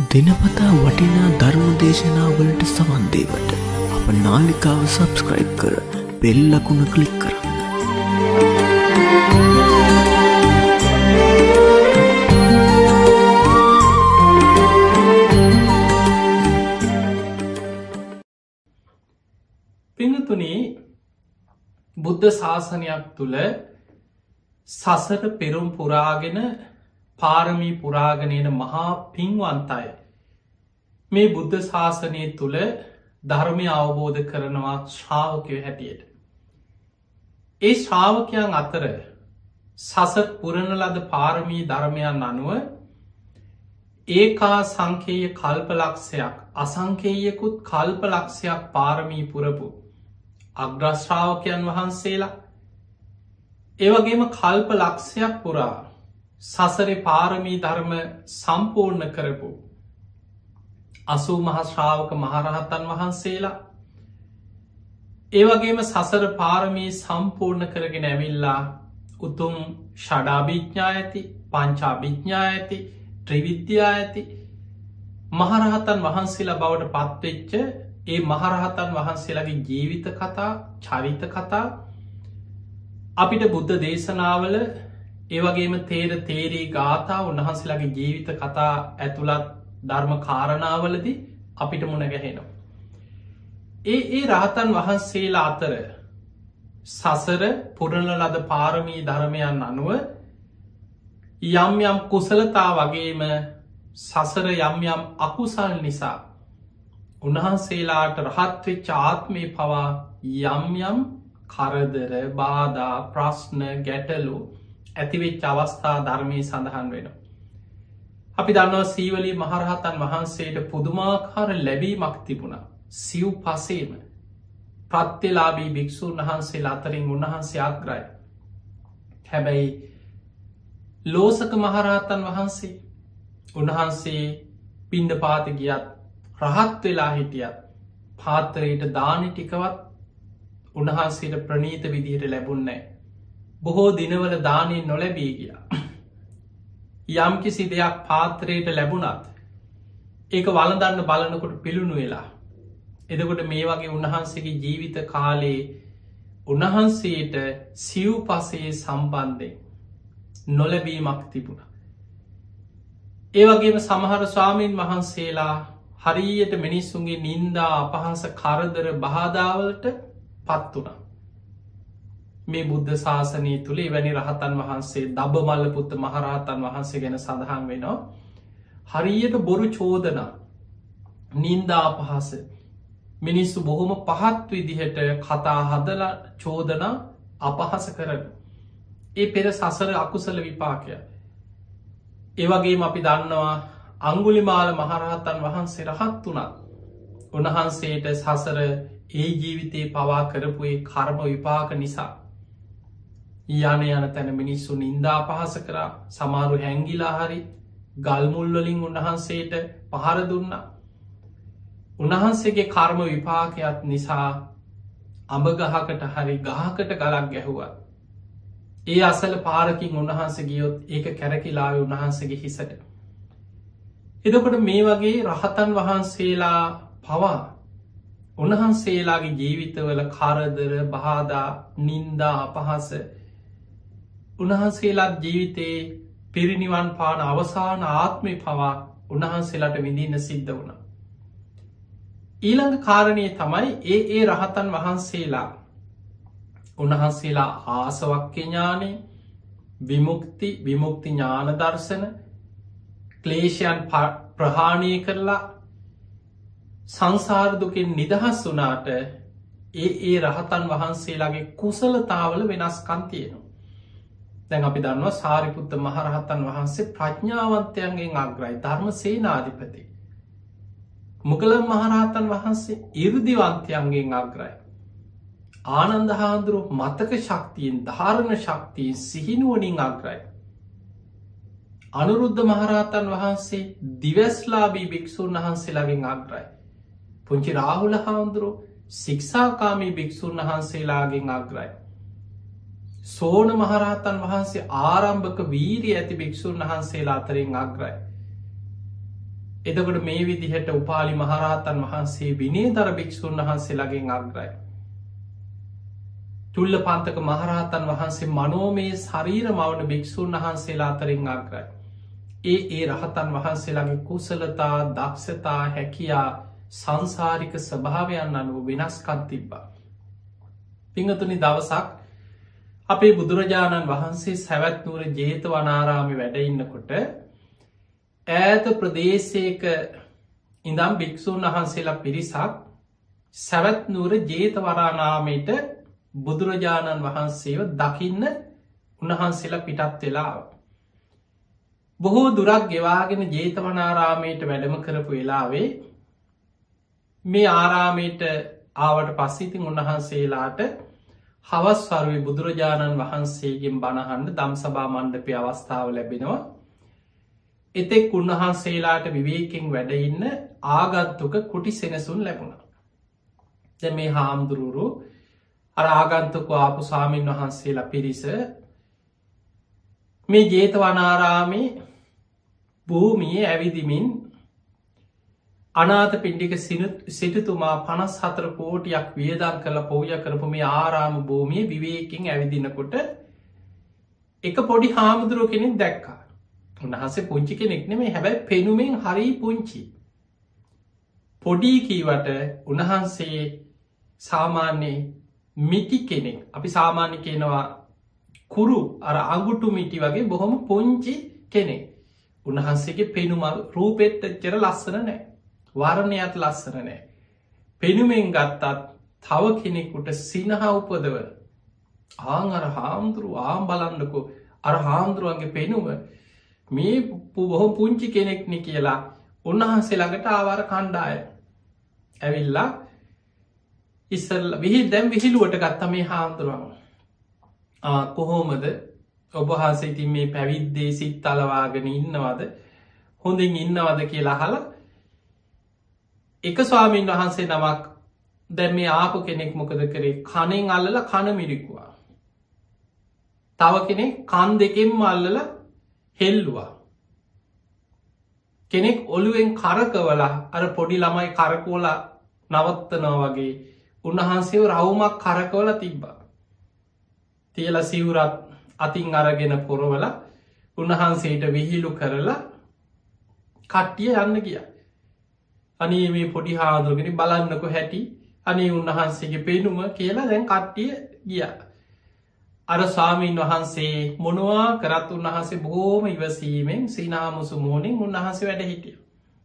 දිනපතා වටිනා ධර්ම දේශනාවලට සවන් දේවට අප නාලිකාව සබ්ස්ක්‍රයිබ් කර බෙල් ලකුණ ක්ලික් කරන්න. පින්තුනි, බුද්ධ ශාසනයක් තුළ සසර පෙරුම් පුරාගෙන පාරමී පුරාගනයන මහා පින්වන්තය මේ බුද්ධ ශාසනය තුළ ධර්මය අවබෝධ කරනවා ශ්‍රාවකය හැටියට. ඒ ශ්‍රාවකයන් අතර සසර පුරණ ලද පාරමී ධර්මයන් අනුව ඒකා සංකේය කල්පලක්ෂයක් අසංකේයකුත් කල්පලක්ෂයක් පාරමී පුරපු අග්‍රශ්‍රාවකයන් වහන්සේලා, ඒවගේම කල්ප ලක්ෂයක් පුරා සසර පාරමී ධර්ම සම්පූර්ණ කරපු 80 මහශ්‍රාවක මහරහතන් වහන්සේලා, ඒවගේම සසර පාරමී සම්පූර්ණ කරගෙන ඇවිල්ලා උතුම් ෂඩාභිඥා ඇති, පංචාභිඥා ඇති, ත්‍රිවිද්‍යා ඇති මහරහතන් වහන්සේලා බවට පත්වෙච්ච ඒ මහරහතන් වහන්සේලාගේ ජීවිත කතා, චරිත කතා අපිට බුද්ධ දේශනාවල ඒවගේම තේරී ගාථා උන්වහන්සේලාගේ ජීවිත කතා ඇතුළත් ධර්ම කාරණාවලදී අපිට මුණ ගැහෙනවා. ඒ රහතන් වහන්සේලා අතර සසර පුරණ ලද පාරමී ධර්මයන් අනුව යම් යම් කුසලතා වගේම සසර යම් යම් අකුසල් නිසා උන්වහන්සේලාට රහත්වෙච්ච ආත්මය පවා යම් යම් කරදර, බාධා, ප්‍රශ්න, ගැටලු ඇතිවෙච්ච අවස්ථා ධර්මය සඳහන් වෙනවා. අපි දන්නවා සීවලී මහරහතන් වහන්සේට පුදුමාකාර ලැබීමක් තිබුණා. සිව් පසේම ප්‍රත්්‍යලාබී භික්‍ෂූන් වහන්සේ අතරින් උන්වහන්සේ අග්‍රයි. හැබැයි ලෝසක මහරහතන් වහන්සේ උන්වහන්සේ පිණ්ඩ පාති ගියත් රහත් වෙලා හිටියත් පාත්තරයට දානි ටිකවත් උන්වහන්සේට ප්‍රනීත විදිහට ලැබුන්නෑ. බොහෝ දිනවල දානය නොලැබී ගිය. යම් කිසි දෙයක් පාත්‍රයට ලැබුණත් ඒක වලදන්න බලනකොට පිළුණු වෙලා. එදකොට මේ වගේ උන්වහන්සේගේ ජීවිත කාලේ උන්වහන්සේට සිව් පසේ සම්බන්ධය නොලැබීමක් තිබුණ. ඒවගේම සමහර ස්වාමීන් වහන්සේලා හරියට මිනිස්සුන්ගේ නින්දා අපහස කරදර බාධාවලට පත් වුණා. මේ බුද්ධ ශාසනය තුළේ වැනි රහතන් වහන්සේ දබමල්ලපුත්ත මහරහතන් වහන්සේ ගැන සඳහන් වෙනවා. හරියට බොරු චෝදනා, නින්දා අපහස මිනිස්සු බොහොම පහත් විදිහට කතා හදල චෝදනා අපහස කරන. ඒ පෙර සසර අකුසල විපාකය. ඒවගේම අපි දන්නවා අංගුලිමාල මහරහතන් වහන්සේ රහත් වුණත් උන්වහන්සේට සසර ඒ ජීවිතයේ පවා කරපු ඒ කර්ම විපාක නිසා යන යන තැන මිනිස්සු නින්දා පහස කරා, සමාරු හැංගිලා හරි ගල්මුල්වලින් උන්වහන්සේට පහර දුන්න. උන්වහන්සේගේ කර්ම විපාකයක් නිසා අඹගහකට හරි ගහකට ගලක් ගැහුවත් ඒ අසල පාරකින් උන්වහන්සේ ගියොත් ඒක කැරකිලාව උන්වහන්සේගේ හිසට. එදකොට මේ වගේ රහතන් වහන්සේලා පවා උන්වහන්සේලාගේ ජීවිතවල කරදර, බාධා, නින්දා අපහස උන්වහන්සේලාත් ජීවිතයේ පිරිනිවන් පාන අවසාන ආත්මය පවා උන්වහන්සේලාට විඳින්න සිද්ධ වුණ. ඊළඟ කාරණය තමයි ඒ රහතන් වහන්සේලා උන්වහන්සේලා ආසවක්්‍ය ඥානය, විමුක්ති ඥාන දර්ශන, ක්ලේෂයන් ප්‍රහාණය කරලා සංසාරදුකෙන් නිදහස් වනාට ඒ රහතන් වහන්සේලාගේ කුසලතාවල වෙනස්කන් තියෙනවා. දැන් අපි දන්නවා සාරිපුත්ත මහරහතන් වහන්සේ ප්‍රඥාවන්තයන්ගෙන් අග්‍රයි, ධර්ම සේනාධිපති. මුගලන් මහරහතන් වහන්සේ ඉර්දිවන්තයන්ගෙන් අග්‍රයි. ආනන්ද හාමුදුරුව මතක ශක්තියෙන්, ධාරණ ශක්තියෙන්, සිහිනුවනින් අග්‍රයි. අනුරුද්ධ මහරහතන් වහන්සේ දිවස්ලාබී භික්‍ෂූන් වහන්සේලාගෙන් අග්‍රයි. පුංචි රාහුල හාමුදුරුව ශික්ෂාකාමී භික්‍ෂූන් වහන්සේලාගෙන් අග්‍රයි. සෝන මහරහතන් වහන්සේ ආරම්භක වීරිය ඇති භික්‍ෂූන් වහන්සේලා අතරින් අග්‍රයි. එතකොට මේ විදිහට උපාලි මහරහතන් වහන්සේ විනේදර භික්ෂූන් වහන්සේලාගෙන් අග්‍රයි. චුල්ල පන්තක මහරහතන් වහන්සේ මනෝමය ශරීර මවන භික්ෂූන් වහන්සේලා අතරින් අග්‍රයි. ඒ රහතන් වහන්සේලාගේ කුසලතා දක්ෂතා හැකියා සංසාරික ස්වභාවයන් අනුව වෙනස්කම් තිබ්බා. පිංගතුනි දවසක් අපේ බුදුරජාණන් වහන්සේ සැවැත් නුවර ජේතවනාරාමේ වැඩ ඉන්නකොට ඈත ප්‍රදේශයක ඉඳම් භික්ෂූන් වහන්සේලා පිරිසක් සැවැත් නුවර ජේතවනාරාමයට බුදුරජාණන් වහන්සේව දකින්න උන්වහන්සේලා පිටත් වෙලා බොහෝ දුරක් ගෙවාගෙන ජේතවනාරාමයට වැඩම කරපු වෙලාවේ මේ ආරාමයට ආවට පස්සිතින් උන්වහන්සේලාට හවස් වරුවේ බුදුරජාණන් වහන්සේගෙන් බණහන්න දම්සභා මණ්ඩපය අවස්ථාව ලැබෙනවා. එතෙක් උන්වහන්සේලාට විවේකෙන් වැඩඉන්න ආගන්තුක කුටි සෙනසුන් ලැබුණ. දැ මේ හාමුදුරුවරු ආගන්තුක ආපු සාමීන් වහන්සේලා පිරිස මේ ජේතවනාරාමේ භූමියේ ඇවිදිමින් අනාත පිණ්ඩික සිටතුමා 54 කෝටියක් වියදන් කළ පෝය කරපු මේ ආරාම භූමිය විවේකින් ඇවිදිනකොට එක පොඩි හාමුදුරුව කෙනෙක් දැක්කා. උන්වහන්සේ පුංචි කෙනෙක් නෙමේ, හැබැයි පෙනුමෙන් හරි පුංචි. පොඩි කීවට උන්වහන්සේ සාමාන්‍ය මිටි කෙනෙක්. අපි සාමාන්‍ය කියනවා කුරු අඟුටු මිටි වගේ බොහොම පුංචි කෙනෙක්. උන්වහන්සේගේ පෙනුම රූපෙත් එච්චර ලස්සන නෑ, වර්ණයත් ලස්සන නෑ. පෙනුමෙන් ගත්තත් තව කෙනෙකුට සිනහ උපදව අර හාමුදුරු බලන්නකෝ අර හාමුදුරුවන්ගේ පෙනුම මේ බොහොම පුංචි කෙනෙක්නි කියලා උන්වහන්සේ ළඟට ආවර කණ්ඩාය ඇවිල්ලා ඉස්සල්ල දැම් විහිළුවට ගත්ත මේ හාමුදුරුවන් කොහෝමද ඔබහන්සේ ඉතින් මේ පැවිද්දේ සිත් තලවාගෙන ඉන්නවද, හොඳින් ඉන්නවද කියලා අහලා එක ස්වාමීන් වහන්සේ නමක් දැන් මේ ආපු කෙනෙක් මොකද කරේ, කනෙන් අල්ලලා කන මිරිකුවා. තව කෙනෙක් කන් දෙකෙන්ම අල්ලලා හෙල්ලුවා. කෙනෙක් ඔළුවෙන් කරකවලා අර පොඩි ළමයි කරකවලා නවත්තනවා වගේ උන්වහන්සේව රවුමක් කරකවලා තිබ්බා. තියලා සිවුරත් අතින් අරගෙන පොරවල උන්වහන්සේට විහිළු කරලා කට්ටිය යන්න ගියා. අනේ මේ පොඩි හාමුදුරුවනේ බලන්නකො හැටි, අනේ උන්වහන්සේගේ පෙනුම කියලා දැන් කට්ටිය ගියා. අර ස්වාමීන් වහන්සේ මොනවා කරත් උන්වහන්සේ බොහෝම ඉවසීමෙන් සිනාමුසු මුහුණින් උන්වහන්සේ වැඩ හිටියා.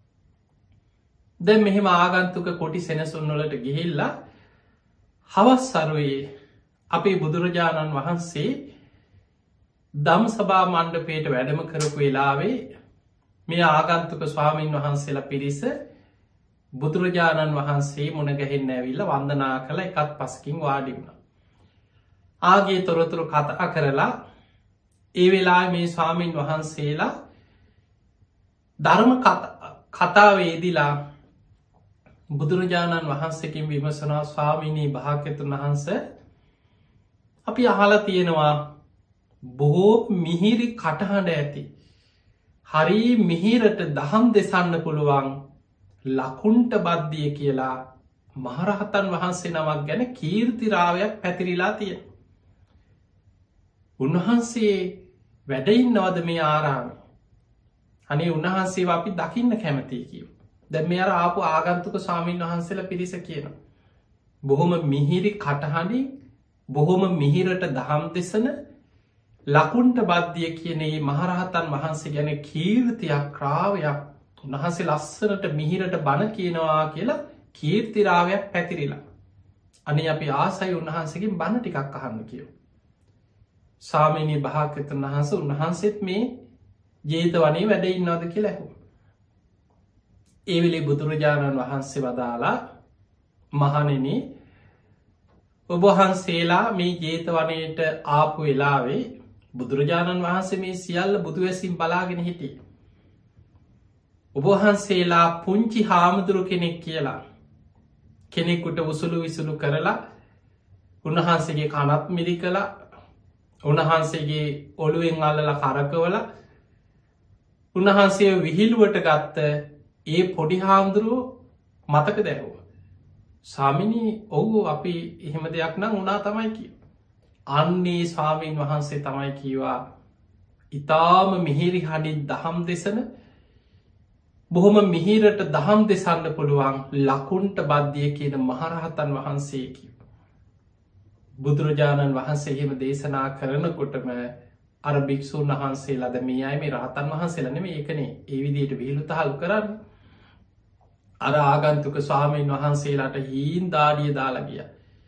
දැන් මෙහෙම ආගන්තුක කොටි සෙනසුන් වලට ගිහිල්ලා හවස් සරුවේ අපේ බුදුරජාණන් වහන්සේ දම්සභා මණ්ඩපයට වැඩම කරපු වෙලාවේ මේ ආගන්තුක ස්වාමීන් වහන්සේලා පිරිස බුදුරජාණන් වහන්සේ මුණගැහෙන්න ඇවිල්ලා වන්දනා කළ එකත් පසකින් වාඩි වුණා. ආගේ තොරතුරු කතා කරලා ඒ වෙලාවේ මේ ස්වාමීන් වහන්සේලා ධර්ම කතාවේදීලා බුදුරජාණන් වහන්සේකින් විමසනවා, ස්වාමීනී භාග්‍යවතුන් වහන්සේ, අපි අහලා තියෙනවා බොහෝ මිහිරි කටහඬ ඇති, හරි මිහිරට දහම් දෙසන්න පුළුවන් ලකුන්ට බද්ධිය කියලා මහරහතන් වහන්සේ නමක් ගැන කීර්තිරාවයක් පැතිරිලා තියෙන. උන්වහන්සේ වැඩඉන්නවද මේ ආරාමේ? අනේ උන්වහන්සේ අපි දකින්න කැමතියි කියව. දැන් මේ අර ආපු ආගන්තුක ස්වාමීන් වහන්සේලා පිරිස කියනවා, බොහොම මිහිරි කටහඬින් බොහොම මිහිරට දහම් දෙසන ලකුන්ට බද්ධිය කියනේ මහරහතන් වහන්සේ ගැන කීර්තියක් රාවයක්, උන්වහන්සේ ලස්සනට මිහිරට බණ කියනවා කියලා කීර්තිරාවයක් පැතිරිලා. අනේ අපි ආසයි උන්වහන්සේකින් බණ ටිකක් අහන්න කියව. ස්වාමීනී භාග්‍යවතුන් වහන්සේ උන්වහන්සේත් මේ ජේතවනේ වැඩ ඉන්නවද කියලා ඇහුවා. ඒ වෙලේ බුදුරජාණන් වහන්සේ වදාලා, මහණෙනි, ඔබ වහන්සේලා මේ ජේතවනයට ආපු වෙලාවේ බුදුරජාණන් වහන්සේ මේ සියල්ල බුදුවැසින් බලාගෙන හිටියේ. ඔබ වහන්සේලා පුංචි හාමුදුරු කෙනෙක් කියලා කෙනෙකුට උසුළු විසුළු කරලා උන්වහන්සේගේ කනත් මිරි කළා, උන්වහන්සේගේ ඔළුවෙන් අල්ලලා කරකවල උන්වහන්සේ විහිළුවට ගත්ත ඒ පොඩි හාමුදුරුව මතක දැහුව. ස්වාමිනී ඔහු අපි එහෙම දෙයක් නම් උනා තමයි කිය. අන්නේ ස්වාමීන් වහන්සේ තමයි කීවා ඉතාම මිහිරි හඬින් දහම් දෙසන බොහොම මිහිරට දහම් දෙසන්න පුළුවන් ලකුන්ට බද්ධිය කියන මහරහතන් වහන්සේ කිව. බුදුරජාණන් වහන්සේ එහෙම දේශනා කරනකොටම අර භික්‍ෂූන් වහන්සේලාද මේ අය මේ රහතන් වහන්සේලන මේ ඒකනේ ඒ විදියට විහිළු තහල් කරන්න. අර ආගන්තුක ස්වාමීන් වහන්සේලාට හීන් දාඩිය දාලගිය.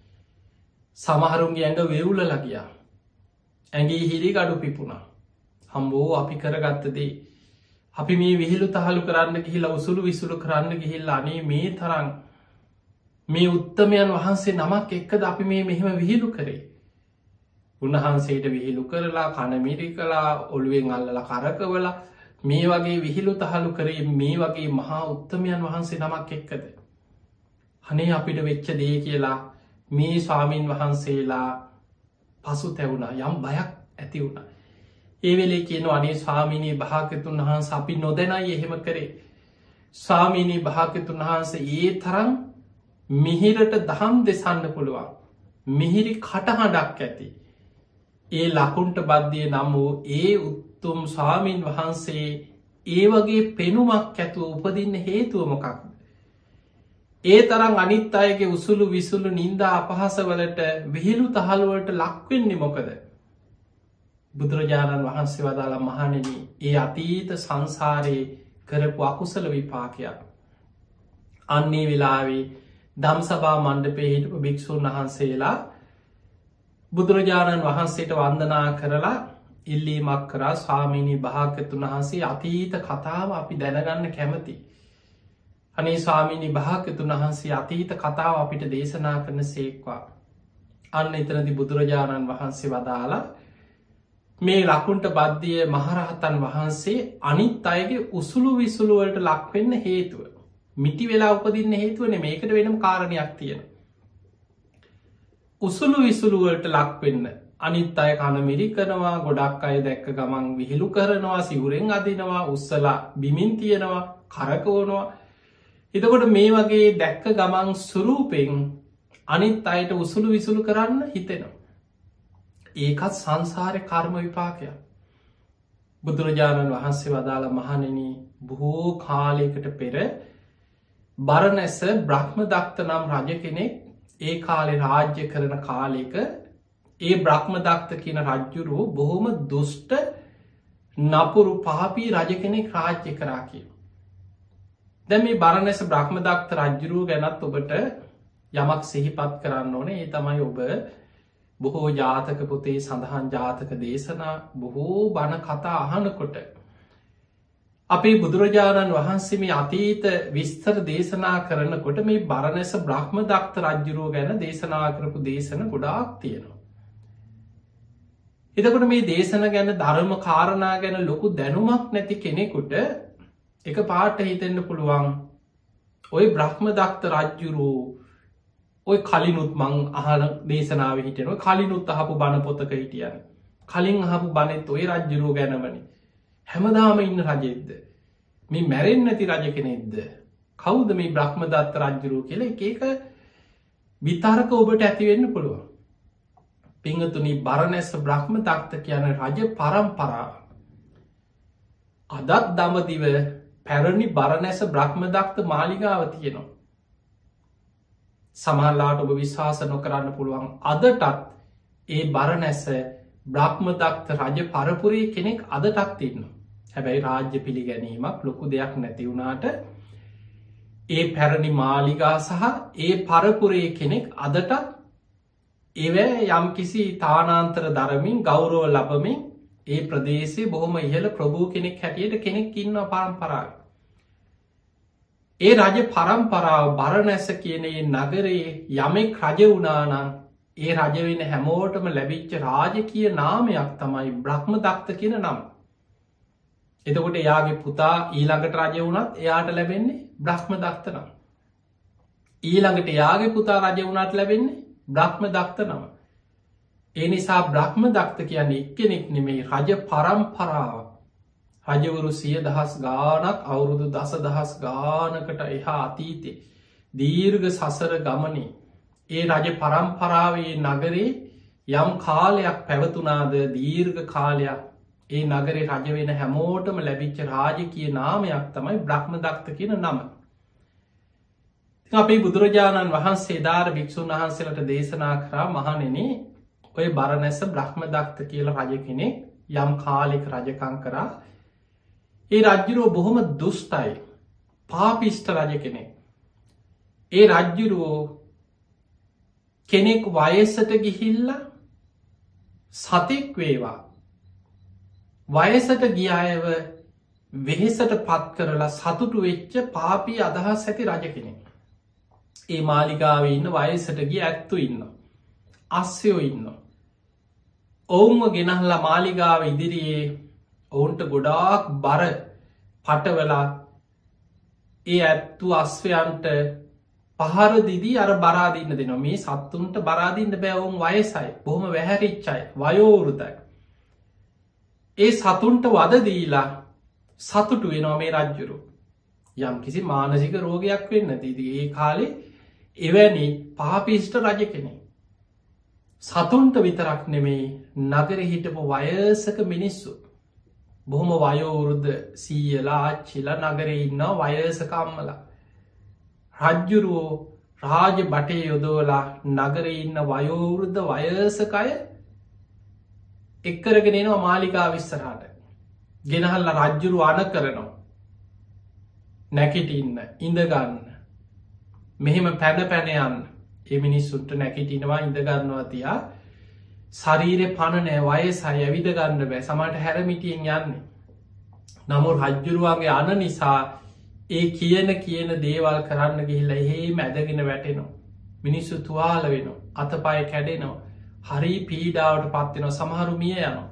සමහරුන්ගේ ඇඟ වෙවුල ලගියා. ඇගේ හිරි ගඩු පිපුණා. හම්බෝ අපි කරගත්තදේ. අපි මේ විහිළු තහලු කරන්න ගිහිලා උසුළු විසුළු කරන්න ගිහිල්ල අනේ මේ තරන් මේ උත්තමයන් වහන්සේ නමක් එක්කද අපි මේ මෙහෙම විහිළු කරේ. උන්වහන්සේට විහිළු කරලා කණමිරි කලා ඔළුවෙන් අල්ලල කරකවල මේ වගේ විහිළු තහලු කරේ මේ වගේ මහා උත්තමයන් වහන්සේ නමක් එක්කද. හනේ අපිට වෙච්ච දේ කියලා මේ ස්වාමීන් වහන්සේලා පසු තැවුණා යම් බයක් ඇති වුණ. ඒ වෙලේ කියන අනේ ස්වාමීනී භාගතුන් වහන්ස අපි නොදැනයි එහෙම කරේ. ස්වාමීනී භාගතුන් වහන්ස ඒ තරම් මිහිරට දහම් දෙසන්න පුළුවන්. මිහිරි කටහඬක් ඇති. ඒ ලකුන්ට බද්ධිය නම් වූ ඒ උත්තුම් ස්වාමීන් වහන්සේ ඒ වගේ පෙනුමක් ඇතුව උපදින්න හේතුව මොකක්ද. ඒ තරම් අනිත් අයගේ උසුළු විසුළු නින්දා අපහසවලට විහිළු තහළුවට ලක්වෙන්නේ මොකද. බුදුරජාණන් වහන්සේ වදාළ මහණෙනි ඒ අතීත සංසාරයේ කරපු අකුසල විපාකයක්. අන්නේ වෙලාවේ දම්සභා මණ්ඩපේ හිටපු භික්‍ෂූන් වහන්සේලා බුදුරජාණන් වහන්සේට වන්දනා කරලා ඉල්ලීමක් කරා ස්වාමීණී භාග්‍යතුන් වහන්සේ අතීත කතාව අපි දැනගන්න කැමති. අනේ ස්වාමීණී භාග්‍යතුන් වහන්සේ අතීත කතාව අපිට දේශනා කරන සේක්වා. අන්න එතනදි බුදුරජාණන් වහන්සේ වදාලා මේ ලකුන්ට බද්ධිය මහරහතන් වහන්සේ අනිත් අයගේ උසුළු විසුළුවලට ලක්වෙන්න හේතුව. මිටි වෙලා උපදින්න හේතුවන මේකට වෙනම් කාරණයක් තියෙන. උසුළු විසුළුවලට ලක්වෙන්න අනිත් අය කණමිරි කරනවා ගොඩක් අය දැක්ක ගමන් විහිළු කරනවා සිවුරෙන් අදිනවා උස්සලා බිමින් තියෙනවා කරකවනවා. එතකොට මේ වගේ දැක්ක ගමන් සුරූපෙන් අනිත් අයට උසුළු විසුළු කරන්න හිතෙනවා. ඒකත් සංසාරය කර්ම විපාකයක්. බුදුරජාණන් වහන්සේ වදාළ මහණෙනි බොහෝ කාලයකට පෙර බරණැස බ්‍රහ්ම දක්ත නම් රජ කෙනෙක් ඒ කාලෙ රාජ්‍ය කරන කාලෙක ඒ බ්‍රහ්ම දක්ත කියන රජ්ජුරුව බොහොම දුෂ්ට නපුරු පහපී රජ කෙනෙක් රාජ්‍ය කරා කිය. දැ මේ බරණැස බ්‍රහ්ම දක්ත රජ්ජුරුව ගැනත් ඔබට යමක් සිහිපත් කරන්න ඕනේ ඒ තමයි ඔබ බොහෝ ජාතක පොතේ සඳහන් ජාතක දේශනා බොහෝ බණ කතා අහනකොට අපේ බුදුරජාණන් වහන්සේ මේ අතීත විස්තර දේශනා කරනකොට මේ බරණැස බ්‍රහ්ම දක්ත රජ්ජුරුව ගැන දේශනා කරපු දේශන ගොඩාක් තියෙනවා. එතකොට මේ දේශන ගැන ධර්ම කාරණා ගැන ලොකු දැනුමක් නැති කෙනෙකුට එක පාට හිතෙන්න්න පුළුවන් ඔය බ්‍රහ්ම දක්ත රජ්ජුරුව ඔය කලිනුත් මං අහල දේශනාව හිටෙනවා කලිනුත් අහපු බණ පොතක හිටියන කලින් අහපු බනෙත් ඔය රජ්ජුරුව ගැනවනි හැමදාම ඉන්න රජෙද්ද මේ මැරෙන් නැති රජ කෙනෙක්ද කවුද මේ බ්‍රහ්ම දත්ත රජ්ජුරුව කියල එක විතරක ඔබට ඇතිවෙන්න පුළුවන්. පිංහතුනි බරණැස බ්‍රහ්ම දක්ත කියන රජ පරම්පරාව අදත් දමදිව පැරණි බරණැස බ්‍රහ්ම දක්ත මාලිගාව තියෙනවා. සමහරලාට ඔබ විශ්වාස නොකරන්න පුළුවන් අදටත් ඒ බරණැස බ්‍රහ්ම දක්ත රජ පරපුරේ කෙනෙක් අදටත් ඉන්න. හැබැයි රාජ්‍ය පිළිගැනීමක් ලොකු දෙයක් නැතිවුණාට ඒ පැරණි මාලිගා සහ ඒ පරපුරේ කෙනෙක් අදටත් එව යම් කිසි තානාන්තර දරමින් ගෞරව ලබමින් ඒ ප්‍රදේශයේ බොහොම ඉහළ ප්‍රභූ කෙනෙක් හැටියට කෙනෙක් ඉන්න පරම්පරාව. ඒ රජ පරම්පරාව බරණැස කියන නගරයේ යමෙක් රජ වුණානං ඒ රජවෙන හැමෝටම ලැබිච්ච රාජකීය නාමයක් තමයි බ්‍රහ්ම දක්ත කියන නම්. එතකොට එයාගේ පුතා ඊළඟට රජ වුණත් එයාට ලැබෙන්නේ බ්‍රහ්ම දක්ත නම්. ඊළඟට එයාගේ පුතා රජ වුණත් ලැබෙන්නේ බ්‍රහ්ම දක්ත නම. ඒ නිසා බ්‍රහ්ම දක්ත කියන්නේ එක්කෙනෙක් නෙමේ රජ පරම්පරාව රජවරු 100,000 ගානක් අවුරුදු 10,000 ගානකට එහා අතීතේ දීර්ඝ සසර ගමනේ ඒ රජ පරම්පරාවේ නගරේ යම් කාලයක් පැවතුනාද දීර්ඝ කාලයක් ඒ නගරේ රජ වෙන හැමෝටම ලැබිච්ච රාජකීය නාමයක් තමයි බ්‍රහ්මදත්ත කියන නම. අපේ බුදුරජාණන් වහන්සේ දාර භික්ෂුන් වහන්සේලට දේශනා කරා මහණෙනි ඔය බරණැස බ්‍රහ්මදත්ත කියලා රජ කෙනෙක් යම් කාලෙක රජකම් කරා. ඒ රජ්ජුරුව බොහොම දුෂ්ටයි පාපිෂ්ට රජ කෙනෙක්. ඒ රජ්ජුරුවෝ කෙනෙක් වයසට ගිහිල්ල සතෙක් වේවා වයසට ගියායව වෙහෙසට පත් කරලා සතුටු වෙච්ච පාපී අදහස් ඇති රජ කෙනෙක්. ඒ මාලිගාව ඉන්න වයසට ගිය ඇත්තු ඉන්න අස්යෝ ඉන්න ඔවුන්ව ගෙනහල්ලා මාලිගාව ඉදිරියේ ඔවුන්ට ගොඩාක් බර පටවලා ඒ ඇත්තු අස්වයන්ට පහර දිදී අර බරාදින්න දෙනවා. මේ සත්තුන්ට බරාදින්න බැවුම් වයසයි බොහොම වැහැරිච්චයි වයෝවෘතයි. ඒ සතුන්ට වදදීලා සතුටු වෙනවා මේ රජ්ජුරු. යම් කිසි මානසික රෝගයක් වෙන්න තිදී ඒ කාලේ එවැනි පාපිෂ්ට රජ කෙනෙ. සතුන්ට විතරක් නෙමේ නගර හිටපු වයසක මිනිස්සු බොහොම වයෝවෘද්ධ සීයලා ආච්චිල නගරේ ඉන්න වයසකම්මල රජ්ජුරුවෝ රාජ බටේ යොදෝලා නගර ඉන්න වයෝවෘද්ධ වයසකය එක්කරගෙනනවා මාලිකා විස්සරාට ගෙනහල්ල රජ්ජුරු අන කරනවා නැකිටඉන්න ඉඳගන්න මෙහෙම පැන පැනයන්න එමිනිස්සුන්ට නැකිටිනවා ඉඳගන්නවා තියා ශරීරය පණනෑ වයසයි ඇවිදගන්න බෑ සමට හැරමිටියෙන් යන්නේ. නමු රජ්ජුරුවන්ගේ අන නිසා ඒ කියන දේවල් කරන්න ගිහිල්ල එහෙම ඇදගෙන වැටෙනවා. මිනිස්සු තුවාල වෙනවා අතපය කැඩෙනවා හරි පීඩාවට පත්වෙනවා සමහරු මිය යනවා.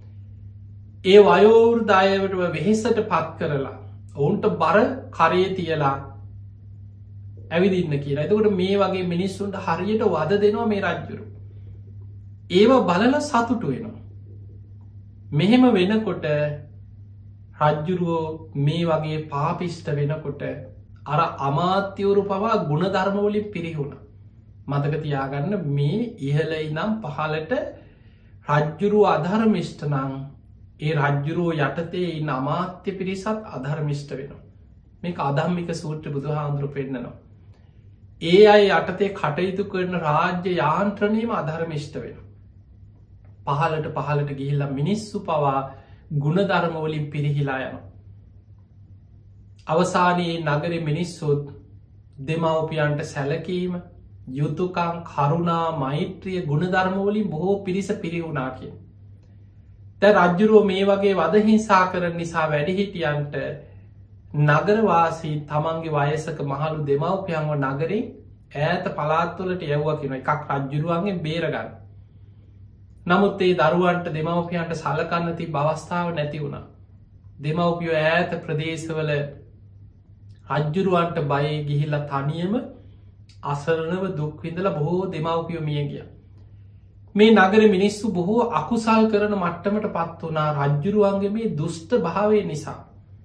ඒ වයෝවෘදායවට වෙහෙසට පත් කරලා ඔවුන්ට බර කරේ තියලා ඇවිදින්න කියලා. එතකොට මේ වගේ මිනිස්සුන්ට හරියට වද දෙනවා මේ රජ්ජුරු. ඒව බලල සතුටු වෙනවා. මෙහෙම වෙනකොට රජ්ජුරුවෝ මේ වගේ පාපිෂ්ට වෙනකොට අර අමාත්‍යවරු පවා ගුණධර්මවලින් පිරිහුණ. මතක තියාගන්න මේ ඉහලයි නම් පහලට රජ්ජුරුව අධර්මිෂ්ටනං ඒ රජ්ජුරුවෝ යටතේ ඉන්න අමාත්‍ය පිරිසත් අධර්මිෂ්ට වෙනවා. මේක අධම්මික සූත්‍ර බුදු හාමුදුරු පෙන්න්නනවා. ඒ අයි යටතේ කටයුතු කරන රාජ්‍ය යාන්ත්‍රණයම අධර්මිෂ්ට වෙන. පහලට ගිහිල්ලා මිනිස්සු පවා ගුණධර්මවලින් පිරිහිලා යන. අවසානයේ නගර මිනිස්සුත් දෙමවපියන්ට සැලකීම යුතුකං කරුණා මෛත්‍රිය ගුණධර්මවලින් බොහෝ පිරිස පිරිහුණා කිය. තැ රජ්ජුරුව මේ වගේ වදහිංසා කරන නිසා වැඩිහිටියන්ට නගරවාසී තමන්ගේ වයසක මහලු දෙමවපියන්ව නගරින් ඈත පලාත්තුලට යව්ව කෙන එකක් රජ්ජුරුවන්ගේ බේරගන්න. නමුත් ඒ දරුවන්ට දෙමවපියන්ට සලකන්න ති බවස්ථාව නැති වුණ. දෙමවපියෝ ඈත ප්‍රදේශවල රජ්ජුරුවන්ට බය ගිහිල්ල තනියම අසරණව දුක්විඳල බොහෝ දෙමවපියෝ මිය ගිය. මේ නගර මිනිස්සු බොහෝ අකුසල් කරන මට්ටමට පත් වනා රජ්ජුරුවන්ගේ මේ දුෂ්ට භාවය නිසා.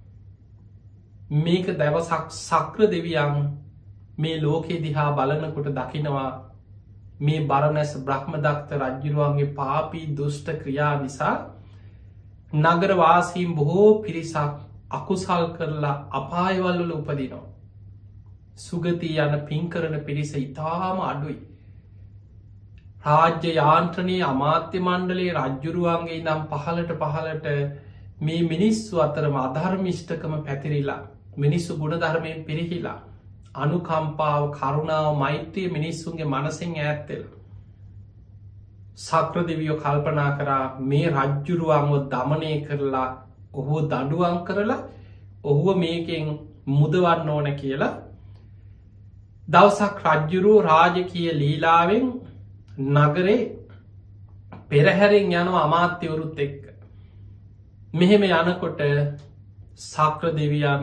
මේක දැවසක් සක්‍ර දෙවියන් මේ ලෝකෙ දිහා බලනකොට දකිනවා මේ බරණැස් බ්‍රහ්මදත්ත රජ්ජුරුවන්ගේ පාපී දුෂ්ට ක්‍රියා නිසා නගරවාසීම් බොහෝ පිරිසක් අකුසල් කරලා අපායවල්වල උපදිනවා. සුගති යන පින්කරන පිරිස ඉතාම අඩුයි. රාජ්‍ය යාන්ත්‍රණයේ අමාත්‍ය මණ්ඩලේ රජ්ජුරුවන්ගේ නම් පහලට මේ මිනිස්සු අතරම අධර්මිෂ්ඨකම පැතිරිලා මිනිස්සු ගුණධර්මයෙන් පිරිහිලා අනුකම්පාව කරුණාව මෛත්‍රිය මිනිස්සුන්ගේ මනසිෙන් ඈත්තෙල. සක්‍රදිවියෝ කල්පනා කරා මේ රජ්ජුරුවන්ව දමනය කරලා ඔහු දඩුවන් කරලා ඔහුව මේකෙන් මුදවන්න ඕන කියලා දවසක් රජ්ජුරුව රාජකීය ලීලාවෙන් නගරේ පෙරහැරෙන් යනවා අමාත්‍යවරුත් එක්ක. මෙහෙම යනකොට සක්‍ර දෙවියන්